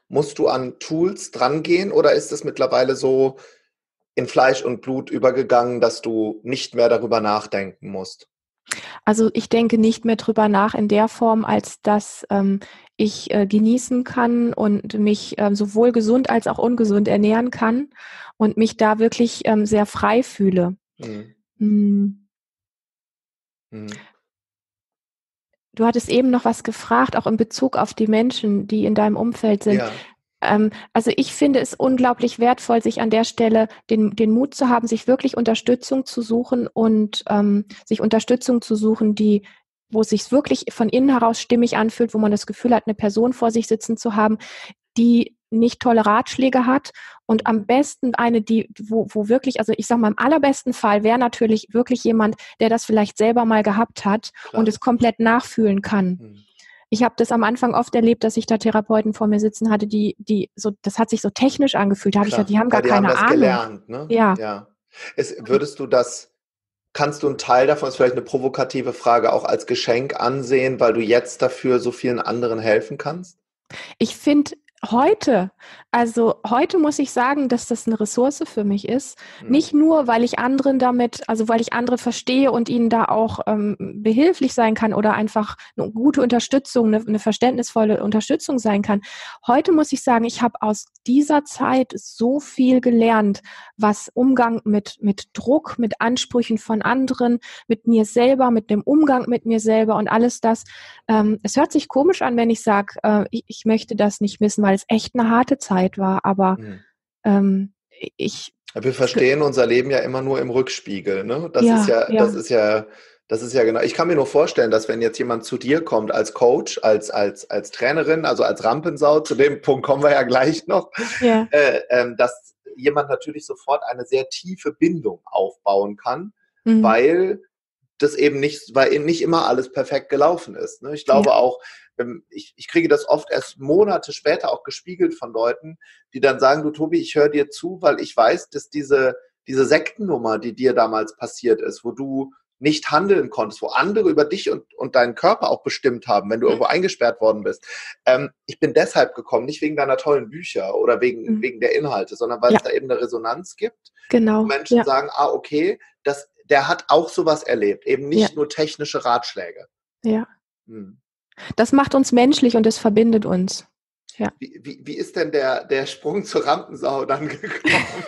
[SPEAKER 1] Musst du an Tools drangehen oder ist es mittlerweile so in Fleisch und Blut übergegangen, dass du nicht mehr darüber nachdenken musst?
[SPEAKER 2] Also ich denke nicht mehr drüber nach in der Form, als dass ich genießen kann und mich sowohl gesund als auch ungesund ernähren kann und mich da wirklich sehr frei fühle.
[SPEAKER 1] Mhm.
[SPEAKER 2] Mm.
[SPEAKER 1] Mhm.
[SPEAKER 2] Du hattest eben noch was gefragt, auch in Bezug auf die Menschen, die in deinem Umfeld sind.
[SPEAKER 1] Ja,
[SPEAKER 2] Also ich finde es unglaublich wertvoll, sich an der Stelle den Mut zu haben, sich wirklich Unterstützung zu suchen und sich Unterstützung zu suchen, wo es sich wirklich von innen heraus stimmig anfühlt, wo man das Gefühl hat, eine Person vor sich sitzen zu haben, die nicht tolle Ratschläge hat und am besten eine, wo wirklich, also ich sage mal, im allerbesten Fall wäre natürlich wirklich jemand, der das vielleicht selber mal gehabt hat und
[SPEAKER 1] klar.
[SPEAKER 2] es komplett nachfühlen kann.
[SPEAKER 1] Mhm.
[SPEAKER 2] Ich habe das am Anfang oft erlebt, dass ich da Therapeuten vor mir sitzen hatte, die so, das hat sich so technisch angefühlt. Da habe ich gesagt,
[SPEAKER 1] Klar,
[SPEAKER 2] die haben
[SPEAKER 1] weil
[SPEAKER 2] gar
[SPEAKER 1] die haben
[SPEAKER 2] keine
[SPEAKER 1] das
[SPEAKER 2] Ahnung.
[SPEAKER 1] gelernt, ne?
[SPEAKER 2] Ja.
[SPEAKER 1] Ja. Kannst du einen Teil davon, ist vielleicht eine provokative Frage, auch als Geschenk ansehen, weil du jetzt dafür so vielen anderen helfen kannst?
[SPEAKER 2] Ich finde heute muss ich sagen, dass das eine Ressource für mich ist.
[SPEAKER 1] Mhm.
[SPEAKER 2] Nicht nur, weil ich weil ich andere verstehe und ihnen da auch behilflich sein kann oder einfach eine gute Unterstützung, eine verständnisvolle Unterstützung sein kann. Heute muss ich sagen, ich habe aus dieser Zeit so viel gelernt, was Umgang mit Druck, mit Ansprüchen von anderen, mit mir selber, mit dem Umgang mit mir selber und alles das. Es hört sich komisch an, wenn ich sage, ich möchte das nicht missen, weil es echt eine harte Zeit war. Aber
[SPEAKER 1] Mhm.
[SPEAKER 2] ähm, ich,
[SPEAKER 1] Wir
[SPEAKER 2] es,
[SPEAKER 1] verstehen unser Leben ja immer nur im Rückspiegel, ne?
[SPEAKER 2] ja, ja,
[SPEAKER 1] Das ist ja genau. Ich kann mir nur vorstellen, dass wenn jetzt jemand zu dir kommt als Coach, als Trainerin, also als Rampensau, zu dem Punkt kommen wir ja gleich noch,
[SPEAKER 2] ja,
[SPEAKER 1] dass jemand natürlich sofort eine sehr tiefe Bindung aufbauen kann,
[SPEAKER 2] mhm,
[SPEAKER 1] weil weil eben nicht immer alles perfekt gelaufen ist. Ne? Ich
[SPEAKER 2] ja,
[SPEAKER 1] glaube auch, ich kriege das oft erst Monate später auch gespiegelt von Leuten, die dann sagen, du Tobi, ich höre dir zu, weil ich weiß, dass diese Sektennummer, die dir damals passiert ist, wo du nicht handeln konntest, wo andere über dich und deinen Körper auch bestimmt haben, wenn du irgendwo eingesperrt worden bist. Ich bin deshalb gekommen, nicht wegen deiner tollen Bücher oder
[SPEAKER 2] mhm,
[SPEAKER 1] wegen der Inhalte, sondern weil
[SPEAKER 2] ja,
[SPEAKER 1] es da eben eine Resonanz gibt, wo
[SPEAKER 2] genau,
[SPEAKER 1] Menschen
[SPEAKER 2] ja,
[SPEAKER 1] sagen, ah, okay, der hat auch sowas erlebt, eben
[SPEAKER 2] ja,
[SPEAKER 1] nicht nur technische Ratschläge.
[SPEAKER 2] ja.
[SPEAKER 1] Hm.
[SPEAKER 2] Das macht uns menschlich und es verbindet uns. Ja.
[SPEAKER 1] Wie ist denn der Sprung zur Rampensau dann gekommen?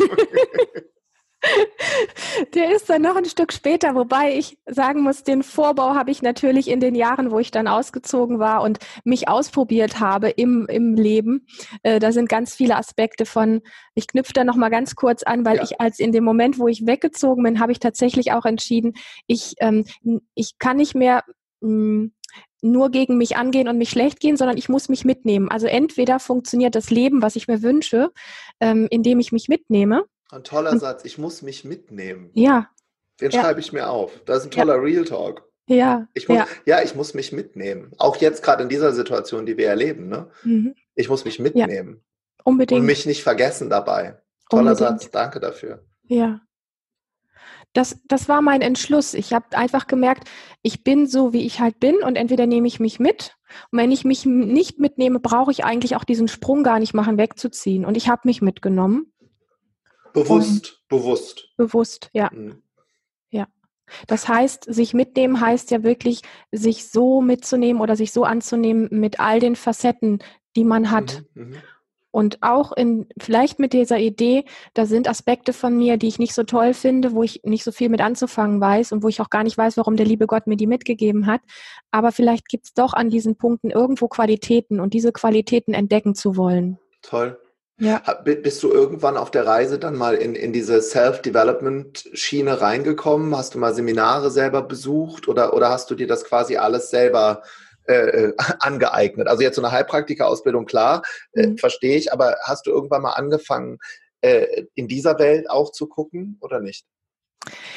[SPEAKER 2] Der ist dann noch ein Stück später, wobei ich sagen muss, den Vorbau habe ich natürlich in den Jahren, wo ich dann ausgezogen war und mich ausprobiert habe im Leben. Da sind ganz viele Aspekte von, ich knüpfe da noch mal ganz kurz an, weil
[SPEAKER 1] Ja.
[SPEAKER 2] ich als in dem Moment, wo ich weggezogen bin, habe ich tatsächlich auch entschieden, ich kann nicht mehr nur gegen mich angehen und mich schlecht gehen, sondern ich muss mich mitnehmen. Also entweder funktioniert das Leben, was ich mir wünsche, indem ich mich mitnehme.
[SPEAKER 1] Ein toller
[SPEAKER 2] Und
[SPEAKER 1] Satz, ich muss mich mitnehmen.
[SPEAKER 2] ja,
[SPEAKER 1] Den
[SPEAKER 2] ja,
[SPEAKER 1] schreibe ich mir auf. Das ist ein
[SPEAKER 2] ja,
[SPEAKER 1] toller Real Talk.
[SPEAKER 2] ja, ja,
[SPEAKER 1] Ich muss mich mitnehmen. Auch jetzt gerade in dieser Situation, die wir erleben, ne?
[SPEAKER 2] mhm,
[SPEAKER 1] Ich muss mich
[SPEAKER 2] ja,
[SPEAKER 1] mitnehmen und
[SPEAKER 2] unbedingt,
[SPEAKER 1] mich nicht vergessen dabei. Toller Satz,
[SPEAKER 2] unbedingt,
[SPEAKER 1] danke dafür.
[SPEAKER 2] ja. Das war mein Entschluss. Ich habe einfach gemerkt, ich bin so, wie ich halt bin und entweder nehme ich mich mit und wenn ich mich nicht mitnehme, brauche ich eigentlich auch diesen Sprung gar nicht machen, wegzuziehen. Und ich habe mich mitgenommen und
[SPEAKER 1] Bewusst.
[SPEAKER 2] bewusst, ja,
[SPEAKER 1] Mhm.
[SPEAKER 2] ja. Das heißt, sich mitnehmen heißt ja wirklich, sich so mitzunehmen oder sich so anzunehmen mit all den Facetten, die man hat.
[SPEAKER 1] Mhm. Mhm.
[SPEAKER 2] Und auch vielleicht mit dieser Idee, da sind Aspekte von mir, die ich nicht so toll finde, wo ich nicht so viel mit anzufangen weiß und wo ich auch gar nicht weiß, warum der liebe Gott mir die mitgegeben hat. Aber vielleicht gibt es doch an diesen Punkten irgendwo Qualitäten und diese Qualitäten entdecken zu wollen.
[SPEAKER 1] Toll.
[SPEAKER 2] Ja.
[SPEAKER 1] Bist du irgendwann auf der Reise dann mal in diese Self-Development-Schiene reingekommen? Hast du mal Seminare selber besucht oder hast du dir das quasi alles selber angeeignet? Also jetzt so eine Heilpraktiker-Ausbildung, klar,
[SPEAKER 2] Mhm.
[SPEAKER 1] verstehe ich, aber hast du irgendwann mal angefangen, in dieser Welt auch zu gucken oder nicht?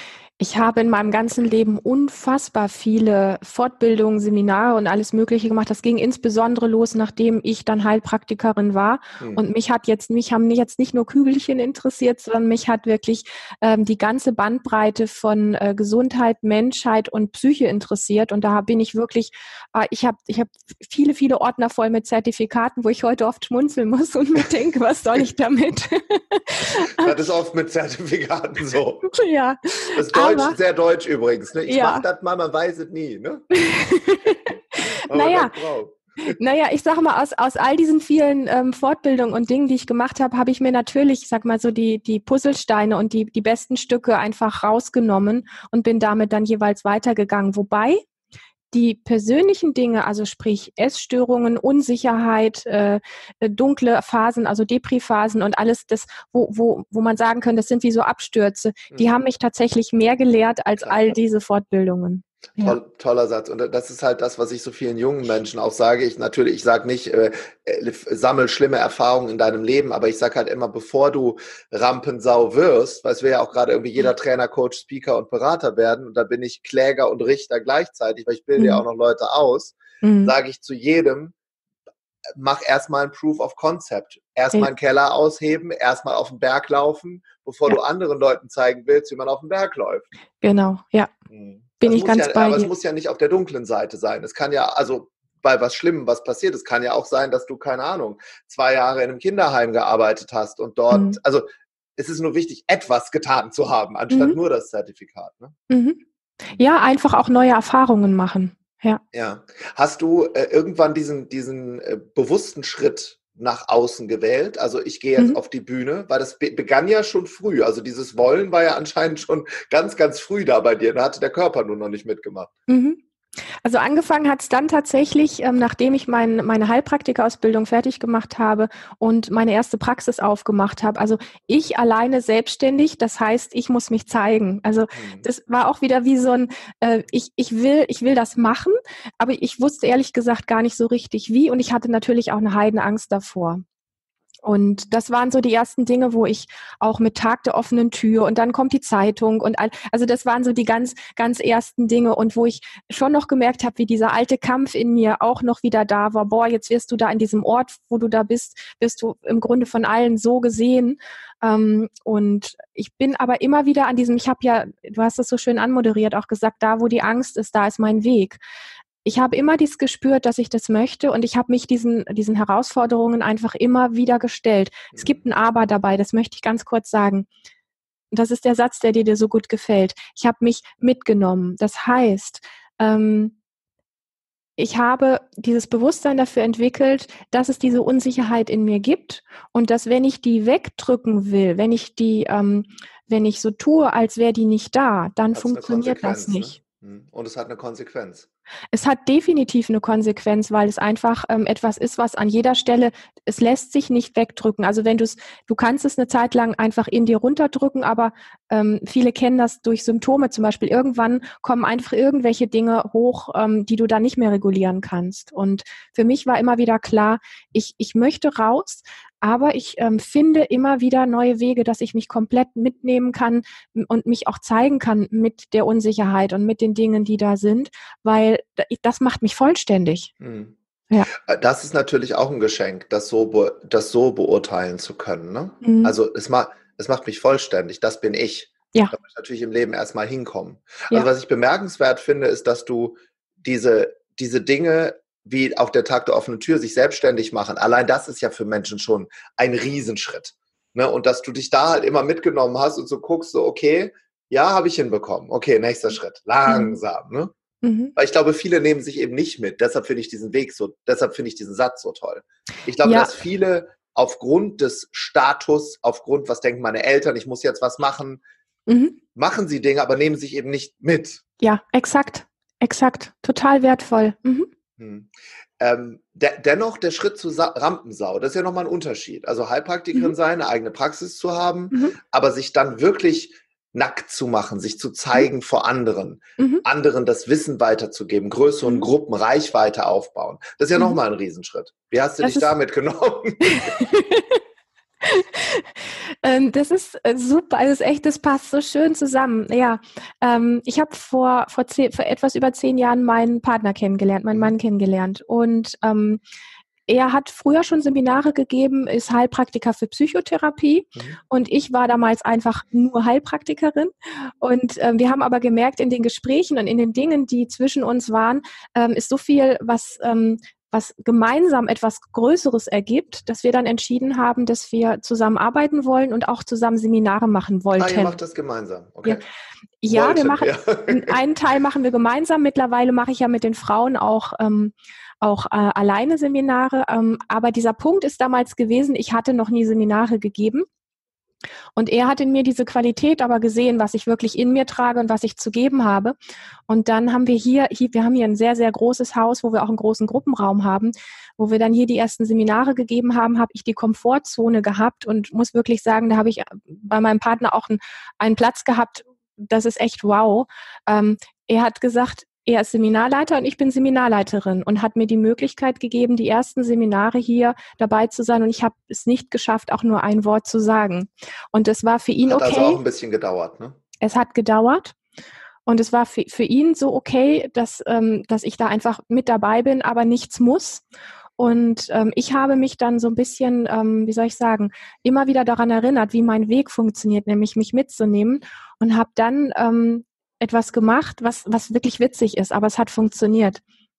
[SPEAKER 2] Ich habe in meinem ganzen Leben unfassbar viele Fortbildungen, Seminare und alles Mögliche gemacht. Das ging insbesondere los, nachdem ich dann Heilpraktikerin war. Und mich haben jetzt nicht nur Kügelchen interessiert, sondern mich hat wirklich die ganze Bandbreite von Gesundheit, Menschheit und Psyche interessiert. Und da bin ich wirklich, ich hab viele, viele Ordner voll mit Zertifikaten, wo ich heute oft schmunzeln muss und mir denke, was soll ich damit?
[SPEAKER 1] Das ist oft mit Zertifikaten so.
[SPEAKER 2] Ja.
[SPEAKER 1] Das ist sehr deutsch übrigens. Ne? Ich mache das mal, man weiß es nie. Ne?
[SPEAKER 2] Naja, ich sage mal, aus all diesen vielen Fortbildungen und Dingen, die ich gemacht habe, habe ich mir natürlich, ich sag mal so, die Puzzlesteine und die besten Stücke einfach rausgenommen und bin damit dann jeweils weitergegangen. Wobei die persönlichen Dinge, also sprich Essstörungen, Unsicherheit, dunkle Phasen, also Depri-Phasen und alles das, wo man sagen könnte, das sind wie so Abstürze, die haben mich tatsächlich mehr gelehrt als all diese Fortbildungen. Ja.
[SPEAKER 1] Toller Satz. Und das ist halt das, was ich so vielen jungen Menschen auch sage. Ich sage nicht, sammel schlimme Erfahrungen in deinem Leben, aber ich sage halt immer, bevor du Rampensau wirst, weil es will ja auch gerade irgendwie jeder Trainer, Coach, Speaker und Berater werden, und da bin ich Kläger und Richter gleichzeitig, weil ich bilde ja auch noch Leute aus, sage ich zu jedem, mach erstmal ein Proof of Concept. Erstmal einen Keller ausheben, erstmal auf den Berg laufen, bevor du anderen Leuten zeigen willst, wie man auf den Berg läuft.
[SPEAKER 2] Genau, ja. Bin ich ganz bei dir.
[SPEAKER 1] Aber es muss ja nicht auf der dunklen Seite sein. Es kann ja, also bei was Schlimmem, was passiert, es kann ja auch sein, dass du, keine Ahnung, 2 Jahre in einem Kinderheim gearbeitet hast und dort, also es ist nur wichtig, etwas getan zu haben, anstatt nur das Zertifikat. Ne?
[SPEAKER 2] Ja, einfach auch neue Erfahrungen machen. Ja.
[SPEAKER 1] Hast du irgendwann diesen bewussten Schritt nach außen gewählt? Also ich gehe jetzt auf die Bühne, weil das begann ja schon früh. Also dieses Wollen war ja anscheinend schon ganz, ganz früh da bei dir. Da hatte der Körper nur noch nicht mitgemacht.
[SPEAKER 2] Also angefangen hat es dann tatsächlich, nachdem ich meine Heilpraktikerausbildung fertig gemacht habe und meine erste Praxis aufgemacht habe. Also ich alleine selbstständig, das heißt, ich muss mich zeigen. Also das war auch wieder wie so ein, ich will das machen, aber ich wusste ehrlich gesagt gar nicht so richtig wie, und ich hatte natürlich auch eine Heidenangst davor. Und das waren so die ersten Dinge, wo ich auch mit Tag der offenen Tür, und dann kommt die Zeitung und also das waren so die ganz, ganz ersten Dinge, und wo ich schon noch gemerkt habe, wie dieser alte Kampf in mir auch noch wieder da war. Boah, jetzt wirst du da in diesem Ort, wo du da bist, wirst du im Grunde von allen so gesehen. Und ich bin aber immer wieder an diesem, du hast das so schön anmoderiert, auch gesagt, da wo die Angst ist, da ist mein Weg. Ich habe immer dies gespürt, dass ich das möchte, und ich habe mich diesen Herausforderungen einfach immer wieder gestellt. Es gibt ein Aber dabei, das möchte ich ganz kurz sagen. Und das ist der Satz, der dir so gut gefällt. Ich habe mich mitgenommen. Das heißt, ich habe dieses Bewusstsein dafür entwickelt, dass es diese Unsicherheit in mir gibt, und dass, wenn ich die wegdrücken will, wenn ich so tue, als wäre die nicht da, dann funktioniert das nicht.
[SPEAKER 1] Ne? Und es hat eine Konsequenz.
[SPEAKER 2] Es hat definitiv eine Konsequenz, weil es einfach etwas ist, was an jeder Stelle, es lässt sich nicht wegdrücken. Also du kannst es eine Zeit lang einfach in dir runterdrücken, aber viele kennen das durch Symptome zum Beispiel. Irgendwann kommen einfach irgendwelche Dinge hoch, die du dann nicht mehr regulieren kannst. Und für mich war immer wieder klar, ich möchte raus, aber ich finde immer wieder neue Wege, dass ich mich komplett mitnehmen kann und mich auch zeigen kann mit der Unsicherheit und mit den Dingen, die da sind, weil das macht mich vollständig.
[SPEAKER 1] Ja. Das ist natürlich auch ein Geschenk, das so beurteilen zu können. Ne? Also es macht mich vollständig, das bin ich.
[SPEAKER 2] Ja.
[SPEAKER 1] Da muss ich natürlich im Leben erstmal hinkommen. Also was ich bemerkenswert finde, ist, dass du diese Dinge, wie auch der Tag der offenen Tür, sich selbstständig machen, allein das ist ja für Menschen schon ein Riesenschritt. Ne? Und dass du dich da halt immer mitgenommen hast und so guckst, so okay, ja, habe ich hinbekommen. Okay, nächster Schritt. Langsam. Ne? Weil ich glaube, viele nehmen sich eben nicht mit. Deshalb finde ich diesen Satz so toll. Ich glaube, dass viele aufgrund des Status, aufgrund, was denken meine Eltern, ich muss jetzt was machen, machen sie Dinge, aber nehmen sich eben nicht mit.
[SPEAKER 2] Ja, exakt. Total wertvoll.
[SPEAKER 1] Dennoch der Schritt zur Rampensau, das ist ja nochmal ein Unterschied. Also Heilpraktikerin sein, eine eigene Praxis zu haben, aber sich dann wirklich nackt zu machen, sich zu zeigen vor anderen, anderen das Wissen weiterzugeben, größeren Gruppen, Reichweite aufbauen. Das ist ja nochmal ein Riesenschritt. Wie hast du dich da mitgenommen?
[SPEAKER 2] Das ist super, das ist echt, das passt so schön zusammen. Ja, ich habe vor etwas über 10 Jahren meinen Partner kennengelernt, meinen Mann kennengelernt. Und er hat früher schon Seminare gegeben, ist Heilpraktiker für Psychotherapie und ich war damals einfach nur Heilpraktikerin. Und wir haben aber gemerkt, in den Gesprächen und in den Dingen, die zwischen uns waren, ist so viel, was gemeinsam etwas Größeres ergibt, dass wir dann entschieden haben, dass wir zusammenarbeiten wollen und auch zusammen Seminare machen wollten.
[SPEAKER 1] Ah, ihr macht das gemeinsam, okay.
[SPEAKER 2] Ja, wir machen, einen Teil machen wir gemeinsam. Mittlerweile mache ich ja mit den Frauen auch alleine Seminare. Aber dieser Punkt ist damals gewesen, ich hatte noch nie Seminare gegeben. Und er hat in mir diese Qualität aber gesehen, was ich wirklich in mir trage und was ich zu geben habe. Und dann haben wir hier ein sehr, sehr großes Haus, wo wir auch einen großen Gruppenraum haben, wo wir dann hier die ersten Seminare gegeben haben, habe ich die Komfortzone gehabt und muss wirklich sagen, da habe ich bei meinem Partner auch einen Platz gehabt, das ist echt wow. Er hat gesagt, er ist Seminarleiter und ich bin Seminarleiterin und hat mir die Möglichkeit gegeben, die ersten Seminare hier dabei zu sein und ich habe es nicht geschafft, auch nur ein Wort zu sagen. Und es war für ihn okay.
[SPEAKER 1] Hat also auch ein bisschen gedauert, ne?
[SPEAKER 2] Es hat gedauert und es war für ihn so okay, dass ich da einfach mit dabei bin, aber nichts muss. Und ich habe mich dann so ein bisschen, wie soll ich sagen, immer wieder daran erinnert, wie mein Weg funktioniert, nämlich mich mitzunehmen und habe dann etwas gemacht, was wirklich witzig ist, aber es hat funktioniert.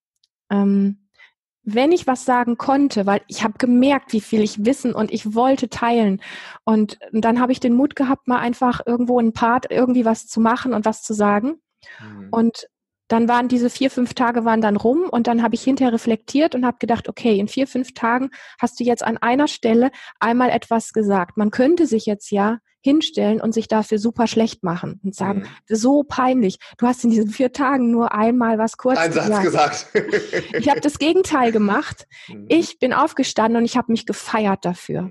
[SPEAKER 2] Wenn ich was sagen konnte, weil ich habe gemerkt, wie viel ich wissen und ich wollte teilen und dann habe ich den Mut gehabt, mal einfach irgendwo einen Part, irgendwie was zu machen und was zu sagen. Und dann waren diese 4, 5 Tage waren dann rum und dann habe ich hinterher reflektiert und habe gedacht, okay, in 4, 5 Tagen hast du jetzt an einer Stelle einmal etwas gesagt. Man könnte sich jetzt ja hinstellen und sich dafür super schlecht machen und sagen, so peinlich, du hast in diesen 4 Tagen nur einmal was kurz
[SPEAKER 1] gesagt.
[SPEAKER 2] Ich habe das Gegenteil gemacht. Ich bin aufgestanden und ich habe mich gefeiert dafür.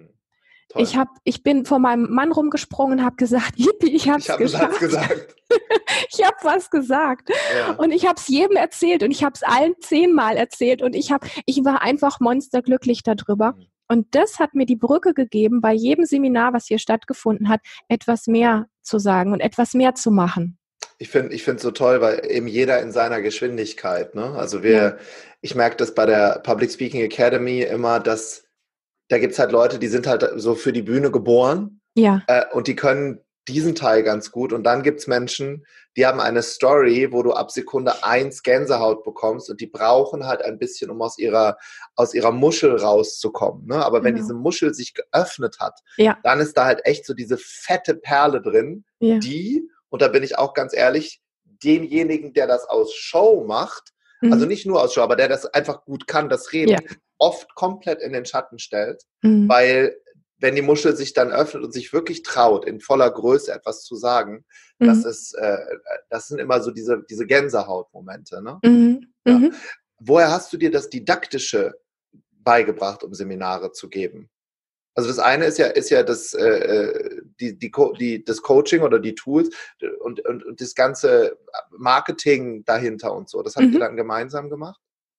[SPEAKER 2] Ich bin vor meinem Mann rumgesprungen und habe gesagt, Yippie, ich habe es geschafft. Gesagt. Ich habe was gesagt. Ja. Und ich habe es jedem erzählt und ich habe es allen 10-mal erzählt und ich war einfach monsterglücklich darüber. Und das hat mir die Brücke gegeben, bei jedem Seminar, was hier stattgefunden hat, etwas mehr zu sagen und etwas mehr zu machen.
[SPEAKER 1] Ich finde es so toll, weil eben jeder in seiner Geschwindigkeit, ne? Also ich merke das bei der Public Speaking Academy immer, dass da gibt es halt Leute, die sind halt so für die Bühne geboren und die können diesen Teil ganz gut. Und dann gibt es Menschen, die haben eine Story, wo du ab Sekunde 1 Gänsehaut bekommst und die brauchen halt ein bisschen, um aus ihrer Muschel rauszukommen. Ne? Aber wenn diese Muschel sich geöffnet hat, dann ist da halt echt so diese fette Perle drin, die, und da bin ich auch ganz ehrlich, demjenigen, der das aus Show macht, also nicht nur aus Show, aber der das einfach gut kann, das Reden, oft komplett in den Schatten stellt, weil wenn die Muschel sich dann öffnet und sich wirklich traut, in voller Größe etwas zu sagen, das sind immer so diese Gänsehautmomente. Ne? Ja. Woher hast du dir das Didaktische beigebracht, um Seminare zu geben? Also das eine ist ja das Coaching oder die Tools und das ganze Marketing dahinter und so. Das habt ihr dann gemeinsam gemacht?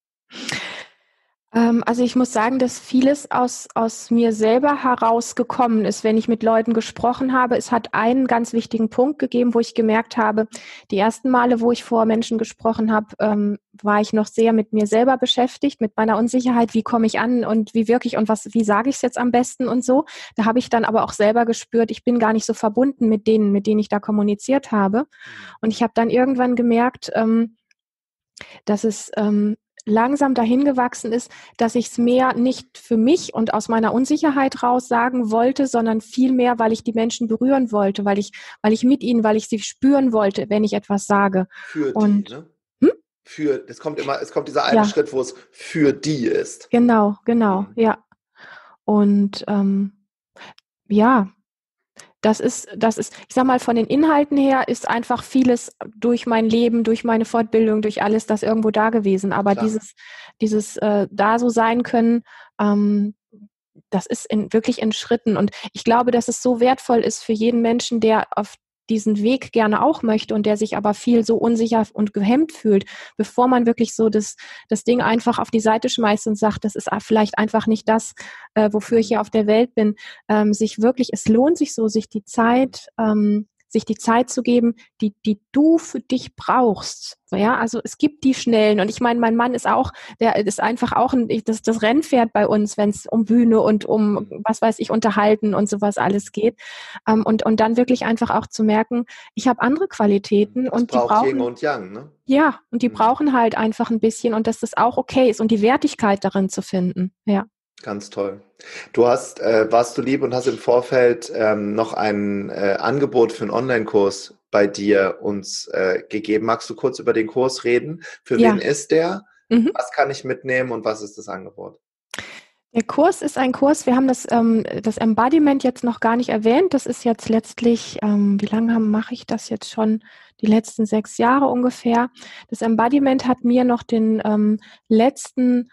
[SPEAKER 2] Also ich muss sagen, dass vieles aus mir selber herausgekommen ist, wenn ich mit Leuten gesprochen habe. Es hat einen ganz wichtigen Punkt gegeben, wo ich gemerkt habe, die ersten Male, wo ich vor Menschen gesprochen habe, war ich noch sehr mit mir selber beschäftigt, mit meiner Unsicherheit, wie komme ich an und wie wirke ich und wie sage ich es jetzt am besten und so. Da habe ich dann aber auch selber gespürt, ich bin gar nicht so verbunden mit denen ich da kommuniziert habe. Und ich habe dann irgendwann gemerkt, dass es langsam dahin gewachsen ist, dass ich es mehr nicht für mich und aus meiner Unsicherheit raus sagen wollte, sondern vielmehr, weil ich die Menschen berühren wollte, weil ich sie spüren wollte, wenn ich etwas sage.
[SPEAKER 1] Für die, ne? Es kommt dieser eine Schritt, wo es für die ist.
[SPEAKER 2] Genau, ja. Und das ist, ich sag mal, von den Inhalten her ist einfach vieles durch mein Leben, durch meine Fortbildung, durch alles das irgendwo da gewesen. Aber dieses da so sein können, das ist wirklich in Schritten. Und ich glaube, dass es so wertvoll ist für jeden Menschen, der diesen Weg gerne auch möchte und der sich aber viel so unsicher und gehemmt fühlt, bevor man wirklich so das Ding einfach auf die Seite schmeißt und sagt, das ist vielleicht einfach nicht das, wofür ich hier auf der Welt bin, es lohnt sich so, sich die Zeit zu geben, die du für dich brauchst. So, ja, also es gibt die Schnellen. Und ich meine, mein Mann der ist einfach auch das Rennpferd bei uns, wenn es um Bühne und um, was weiß ich, Unterhalten und sowas alles geht. Und dann wirklich einfach auch zu merken, ich habe andere Qualitäten
[SPEAKER 1] Das
[SPEAKER 2] und die
[SPEAKER 1] braucht Yin
[SPEAKER 2] brauchen,
[SPEAKER 1] und Yang, ne?
[SPEAKER 2] ja, und die brauchen halt einfach ein bisschen und dass das auch okay ist und die Wertigkeit darin zu finden. Ja.
[SPEAKER 1] Ganz toll. Warst du lieb und hast im Vorfeld noch ein Angebot für einen Online-Kurs bei dir uns gegeben. Magst du kurz über den Kurs reden? Für
[SPEAKER 2] Ja.
[SPEAKER 1] wen ist der?
[SPEAKER 2] Mhm.
[SPEAKER 1] Was kann ich mitnehmen und was ist das Angebot?
[SPEAKER 2] Der Kurs ist ein Kurs, wir haben das Embodiment jetzt noch gar nicht erwähnt. Das ist jetzt letztlich, wie lange mache ich das jetzt schon? Die letzten 6 Jahre ungefähr. Das Embodiment hat mir noch den letzten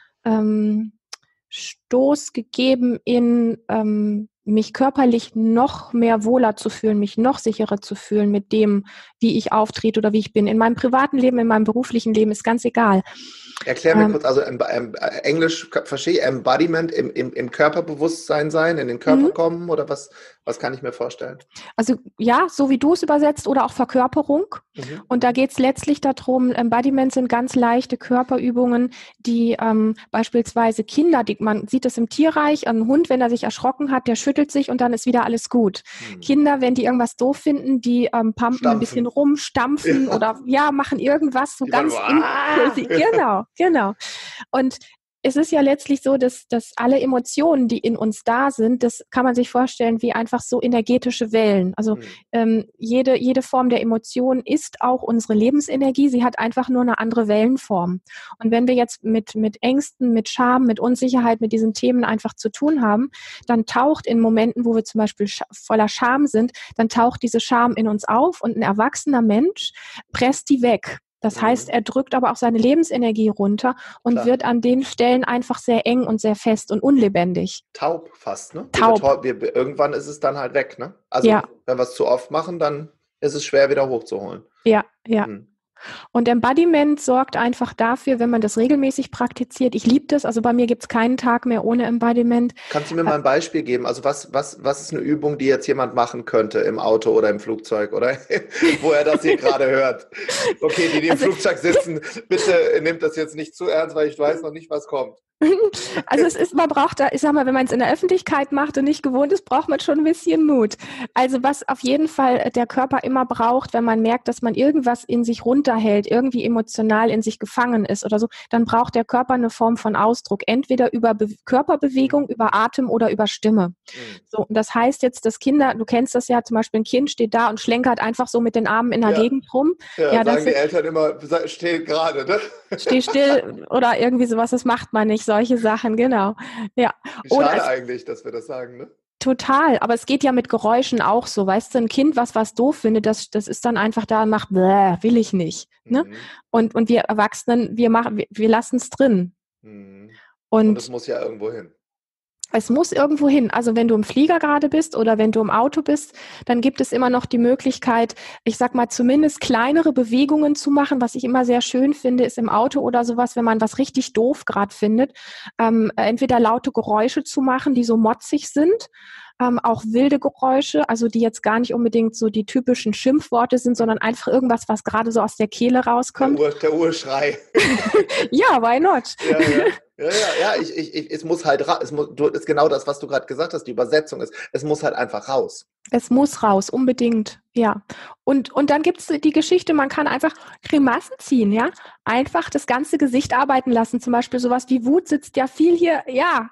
[SPEAKER 2] Stoß gegeben in mich körperlich noch mehr wohler zu fühlen, mich noch sicherer zu fühlen mit dem, wie ich auftrete oder wie ich bin. In meinem privaten Leben, in meinem beruflichen Leben ist ganz egal.
[SPEAKER 1] Erklär mir kurz, also Englisch verstehe, Embodiment im Körperbewusstsein sein, in den Körper kommen oder was kann ich mir vorstellen?
[SPEAKER 2] Also ja, so wie du es übersetzt oder auch Verkörperung. Und da geht es letztlich darum, Embodiment sind ganz leichte Körperübungen, die beispielsweise Kinder, man sieht es im Tierreich, ein Hund, wenn er sich erschrocken hat, der schüttelt sich und dann ist wieder alles gut. Kinder, wenn die irgendwas doof finden, die pumpen ein bisschen rum, stampfen oder machen irgendwas so die ganz Genau. Und es ist ja letztlich so, dass alle Emotionen, die in uns da sind, das kann man sich vorstellen wie einfach so energetische Wellen. Also jede Form der Emotion ist auch unsere Lebensenergie. Sie hat einfach nur eine andere Wellenform. Und wenn wir jetzt mit Ängsten, mit Scham, mit Unsicherheit, mit diesen Themen einfach zu tun haben, dann taucht in Momenten, wo wir zum Beispiel voller Scham sind, dann taucht diese Scham in uns auf und ein erwachsener Mensch presst die weg. Das heißt, er drückt aber auch seine Lebensenergie runter und wird an den Stellen einfach sehr eng und sehr fest und unlebendig.
[SPEAKER 1] Taub fast, ne?
[SPEAKER 2] Taub.
[SPEAKER 1] Irgendwann ist es dann halt weg, ne? Also wenn wir es zu oft machen, dann ist es schwer wieder hochzuholen.
[SPEAKER 2] Ja. Und Embodiment sorgt einfach dafür, wenn man das regelmäßig praktiziert. Ich liebe das, also bei mir gibt es keinen Tag mehr ohne Embodiment.
[SPEAKER 1] Kannst du mir mal ein Beispiel geben? Also was ist eine Übung, die jetzt jemand machen könnte im Auto oder im Flugzeug, oder wo er das hier gerade hört? Okay, die im Flugzeug sitzen, bitte nehmt das jetzt nicht zu ernst, weil ich weiß noch nicht, was kommt.
[SPEAKER 2] Also man braucht da, ich sag mal, wenn man es in der Öffentlichkeit macht und nicht gewohnt ist, braucht man schon ein bisschen Mut. Also was auf jeden Fall der Körper immer braucht, wenn man merkt, dass man irgendwas in sich runterhält, irgendwie emotional in sich gefangen ist oder so, dann braucht der Körper eine Form von Ausdruck, entweder über Körperbewegung, über Atem oder über Stimme. So, und das heißt jetzt, dass Kinder, du kennst das ja, zum Beispiel ein Kind steht da und schlenkert einfach so mit den Armen in der Gegend rum.
[SPEAKER 1] Ja, sagen die Eltern immer, steh gerade, ne?
[SPEAKER 2] Steh still oder irgendwie sowas, das macht man nicht. Solche Sachen, genau. Ja.
[SPEAKER 1] Schade eigentlich, dass wir das sagen, ne?
[SPEAKER 2] Total, aber es geht ja mit Geräuschen auch so. Weißt du, ein Kind, was doof findet, das ist dann einfach da und macht, bäh, will ich nicht. Ne? Und wir Erwachsenen, wir lassen es drin.
[SPEAKER 1] Und es muss ja irgendwo hin.
[SPEAKER 2] Es muss irgendwo hin. Also wenn du im Flieger gerade bist oder wenn du im Auto bist, dann gibt es immer noch die Möglichkeit, ich sag mal, zumindest kleinere Bewegungen zu machen. Was ich immer sehr schön finde, ist im Auto oder sowas, wenn man was richtig doof gerade findet, entweder laute Geräusche zu machen, die so motzig sind, auch wilde Geräusche, also die jetzt gar nicht unbedingt so die typischen Schimpfworte sind, sondern einfach irgendwas, was gerade so aus der Kehle rauskommt.
[SPEAKER 1] Der Urschrei.
[SPEAKER 2] Ja, why not?
[SPEAKER 1] Ja, es muss halt raus. Ist genau das, was du gerade gesagt hast, die Übersetzung ist. Es muss halt einfach raus.
[SPEAKER 2] Es muss raus, unbedingt, ja. Und dann gibt es die Geschichte, man kann einfach Grimassen ziehen, ja. Einfach das ganze Gesicht arbeiten lassen. Zum Beispiel sowas wie Wut sitzt viel hier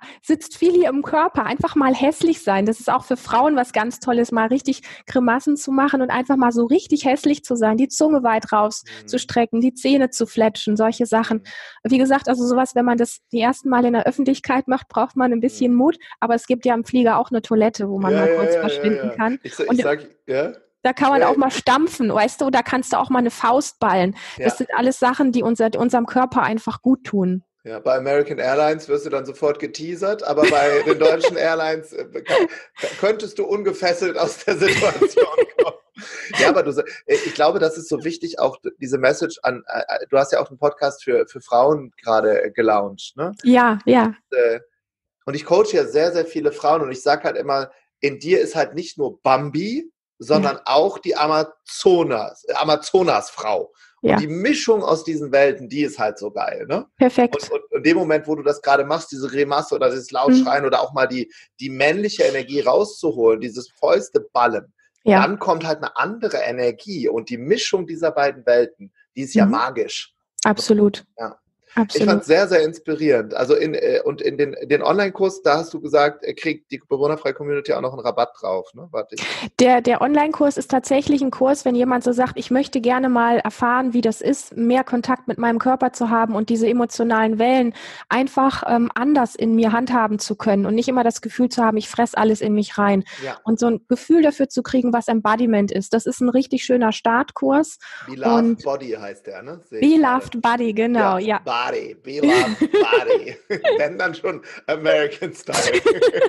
[SPEAKER 2] im Körper. Einfach mal hässlich sein. Das ist auch für Frauen was ganz Tolles, mal richtig Grimassen zu machen und einfach mal so richtig hässlich zu sein, die Zunge weit raus zu strecken, die Zähne zu fletschen, solche Sachen. Wie gesagt, also sowas, wenn man das die ersten Mal in der Öffentlichkeit macht, braucht man ein bisschen Mut. Aber es gibt ja im Flieger auch eine Toilette, wo man mal kurz verschwinden kann. Da kann man auch mal stampfen, weißt du, da kannst du auch mal eine Faust ballen. Das sind alles Sachen, die unserem Körper einfach gut tun.
[SPEAKER 1] Ja, bei American Airlines wirst du dann sofort geteasert, aber bei den deutschen Airlines könntest du ungefesselt aus der Situation kommen. Ja, aber ich glaube, das ist so wichtig, auch diese Message du hast ja auch einen Podcast für Frauen gerade gelauncht, ne?
[SPEAKER 2] Ja, ja.
[SPEAKER 1] Und ich coache ja sehr, sehr viele Frauen und ich sage halt immer, in dir ist halt nicht nur Bambi, sondern
[SPEAKER 2] Ja.
[SPEAKER 1] auch die Amazonasfrau. Und
[SPEAKER 2] Ja.
[SPEAKER 1] die Mischung aus diesen Welten, die ist halt so geil, ne?
[SPEAKER 2] Perfekt.
[SPEAKER 1] Und in dem Moment, wo du das gerade machst, diese Remasse oder dieses Lautschreien oder auch mal die männliche Energie rauszuholen, dieses Fäusteballen,
[SPEAKER 2] Ja.
[SPEAKER 1] dann kommt halt eine andere Energie und die Mischung dieser beiden Welten, die ist ja magisch.
[SPEAKER 2] Absolut.
[SPEAKER 1] Ja. Ich fand
[SPEAKER 2] Absolut.
[SPEAKER 1] es sehr, sehr inspirierend. Also in den Online-Kurs, da hast du gesagt, kriegt die bewohnerfreie Community auch noch einen Rabatt drauf, ne? Warte ich.
[SPEAKER 2] Der Online-Kurs ist tatsächlich ein Kurs, wenn jemand so sagt, ich möchte gerne mal erfahren, wie das ist, mehr Kontakt mit meinem Körper zu haben und diese emotionalen Wellen einfach anders in mir handhaben zu können und nicht immer das Gefühl zu haben, ich fresse alles in mich rein.
[SPEAKER 1] Ja.
[SPEAKER 2] Und so ein Gefühl dafür zu kriegen, was Embodiment ist. Das ist ein richtig schöner Startkurs.
[SPEAKER 1] Be Loved Body heißt der, ne?
[SPEAKER 2] Be Loved Body, genau, ja.
[SPEAKER 1] Body, Be Loved Body. Wenn dann schon American Style.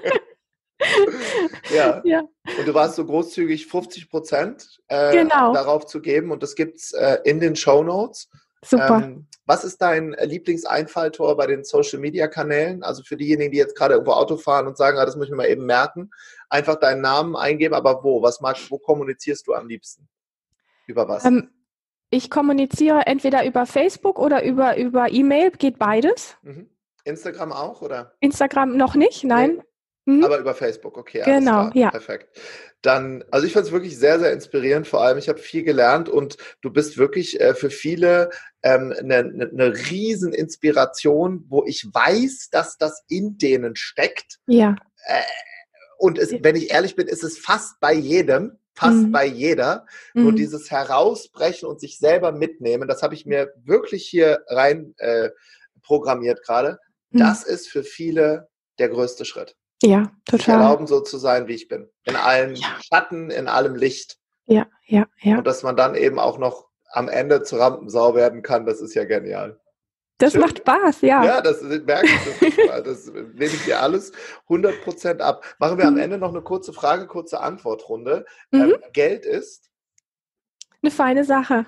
[SPEAKER 1] Ja. Und du warst so großzügig, 50%
[SPEAKER 2] Genau.
[SPEAKER 1] darauf zu geben und das gibt's in den Shownotes.
[SPEAKER 2] Super.
[SPEAKER 1] Was ist dein Lieblingseinfalltor bei den Social-Media-Kanälen? Also für diejenigen, die jetzt gerade irgendwo Auto fahren und sagen, das muss ich mir mal eben merken, einfach deinen Namen eingeben, aber wo? Wo kommunizierst du am liebsten? Über was?
[SPEAKER 2] Ich kommuniziere entweder über Facebook oder über E-Mail, geht beides.
[SPEAKER 1] Instagram auch, oder?
[SPEAKER 2] Instagram noch nicht, nein.
[SPEAKER 1] Nee. Aber über Facebook, okay, alles
[SPEAKER 2] klar.
[SPEAKER 1] Ja. Perfekt. Dann, also ich fand es wirklich sehr, sehr inspirierend, vor allem ich habe viel gelernt und du bist wirklich für viele eine riesen Inspiration, wo ich weiß, dass das in denen steckt.
[SPEAKER 2] Ja.
[SPEAKER 1] Und wenn ich ehrlich bin, ist es fast bei jedem, bei jeder, nur dieses Herausbrechen und sich selber mitnehmen, das habe ich mir wirklich hier rein programmiert gerade, das ist für viele der größte Schritt.
[SPEAKER 2] Ja, total.
[SPEAKER 1] Sich erlauben, so zu sein, wie ich bin. In allen Schatten, in allem Licht.
[SPEAKER 2] Ja.
[SPEAKER 1] Und dass man dann eben auch noch am Ende zur Rampensau werden kann, das ist ja genial.
[SPEAKER 2] Das macht Spaß, ja.
[SPEAKER 1] Ja, das merke ich. Das nehme ich dir alles 100% ab. Machen wir am Ende noch eine kurze Frage, kurze Antwortrunde. Geld ist?
[SPEAKER 2] Eine feine Sache.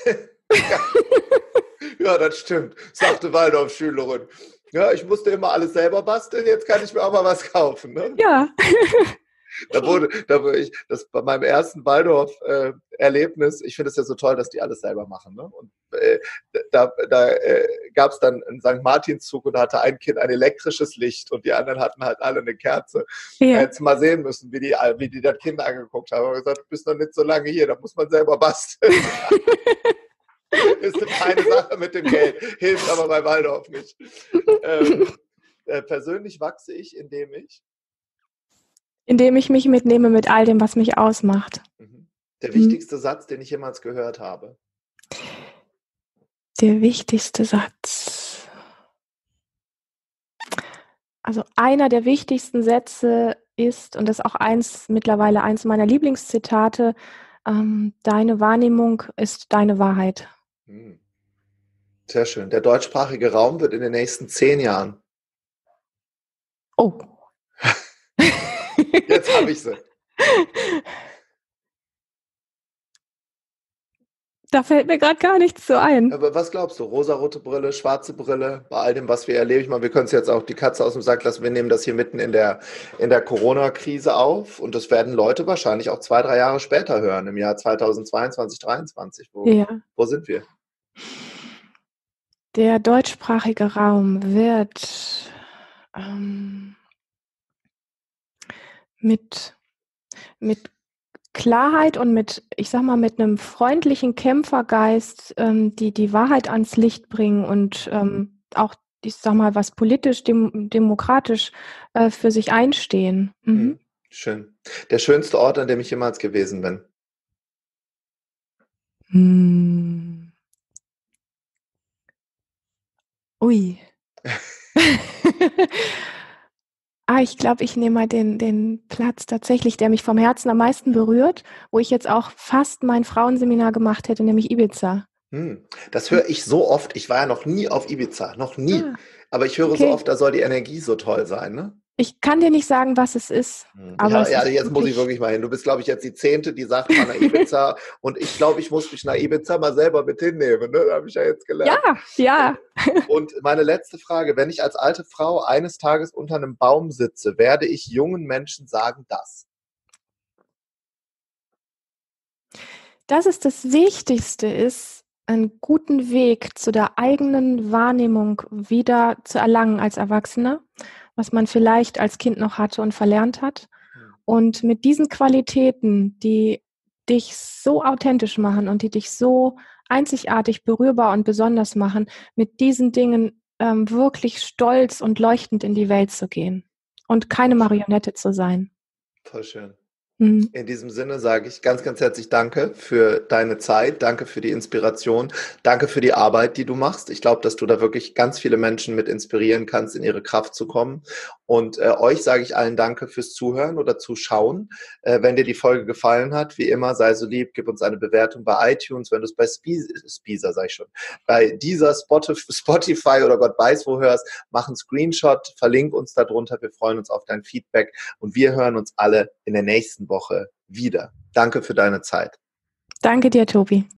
[SPEAKER 1] Ja, das stimmt, sagte Waldorf-Schülerin. Ja, ich musste immer alles selber basteln, jetzt kann ich mir auch mal was kaufen. Ne?
[SPEAKER 2] Ja.
[SPEAKER 1] Das bei meinem ersten Waldorf-Erlebnis, ich finde es ja so toll, dass die alles selber machen. Ne? Und da gab es dann einen St. Martinszug und da hatte ein Kind ein elektrisches Licht und die anderen hatten halt alle eine Kerze.
[SPEAKER 2] Ja.
[SPEAKER 1] Hättest mal sehen müssen, wie die das Kind angeguckt haben. Aber gesagt, du bist noch nicht so lange hier, da muss man selber basteln. Ist eine feine Sache mit dem Geld, hilft aber bei Waldorf nicht. Persönlich wachse ich, indem ich
[SPEAKER 2] mich mitnehme mit all dem, was mich ausmacht.
[SPEAKER 1] Der wichtigste Satz, den ich jemals gehört habe.
[SPEAKER 2] Der wichtigste Satz. Also einer der wichtigsten Sätze ist, und das ist auch mittlerweile eins meiner Lieblingszitate, deine Wahrnehmung ist deine Wahrheit.
[SPEAKER 1] Sehr schön. Der deutschsprachige Raum wird in den nächsten 10 Jahren.
[SPEAKER 2] Oh.
[SPEAKER 1] Jetzt habe ich sie.
[SPEAKER 2] Da fällt mir gerade gar nichts so ein.
[SPEAKER 1] Aber was glaubst du? Rosarote Brille, schwarze Brille, bei all dem, was wir erleben? Ich meine, wir können es jetzt auch die Katze aus dem Sack lassen. Wir nehmen das hier mitten in der Corona-Krise auf und das werden Leute wahrscheinlich auch 2, 3 Jahre später hören, im Jahr 2022, 2023. Wo sind wir?
[SPEAKER 2] Der deutschsprachige Raum wird mit Klarheit und mit einem freundlichen Kämpfergeist die Wahrheit ans Licht bringen und auch, was politisch, demokratisch für sich einstehen.
[SPEAKER 1] Schön. Der schönste Ort, an dem ich jemals gewesen bin?
[SPEAKER 2] Ui. Ich glaube, ich nehme mal den Platz tatsächlich, der mich vom Herzen am meisten berührt, wo ich jetzt auch fast mein Frauenseminar gemacht hätte, nämlich Ibiza.
[SPEAKER 1] Das höre ich so oft. Ich war ja noch nie auf Ibiza, noch nie. Aber ich höre so oft, da soll die Energie so toll sein, ne?
[SPEAKER 2] Ich kann dir nicht sagen, was es ist. Aber
[SPEAKER 1] Ja,
[SPEAKER 2] es
[SPEAKER 1] ja,
[SPEAKER 2] ist
[SPEAKER 1] jetzt muss ich wirklich mal hin. Du bist, glaube ich, jetzt die 10., die sagt, mal nach Ibiza. Und ich glaube, ich muss mich nach Ibiza mal selber mit hinnehmen. Ne? Da habe ich ja jetzt
[SPEAKER 2] ja,
[SPEAKER 1] gelernt.
[SPEAKER 2] ja.
[SPEAKER 1] Und meine letzte Frage, wenn ich als alte Frau eines Tages unter einem Baum sitze, werde ich jungen Menschen sagen, das?
[SPEAKER 2] Dass es das Wichtigste ist, einen guten Weg zu der eigenen Wahrnehmung wieder zu erlangen als Erwachsener, was man vielleicht als Kind noch hatte und verlernt hat. Und mit diesen Qualitäten, die dich so authentisch machen und die dich so einzigartig, berührbar und besonders machen, mit diesen Dingen wirklich stolz und leuchtend in die Welt zu gehen und keine
[SPEAKER 1] Voll schön.
[SPEAKER 2] Marionette zu sein.
[SPEAKER 1] Voll schön.
[SPEAKER 2] Mhm.
[SPEAKER 1] In diesem Sinne sage ich ganz, ganz herzlich Danke für deine Zeit, danke für die Inspiration, danke für die Arbeit, die du machst. Ich glaube, dass du da wirklich ganz viele Menschen mit inspirieren kannst, in ihre Kraft zu kommen. Und euch sage ich allen Danke fürs Zuhören oder Zuschauen. Wenn dir die Folge gefallen hat, wie immer, sei so lieb, gib uns eine Bewertung bei iTunes, wenn du es bei Speezer, sag ich schon, bei dieser Spotify oder Gott weiß wo hörst, mach einen Screenshot, verlink uns darunter. Wir freuen uns auf dein Feedback und wir hören uns alle in der nächsten Woche wieder. Danke für deine Zeit.
[SPEAKER 2] Danke dir, Tobi.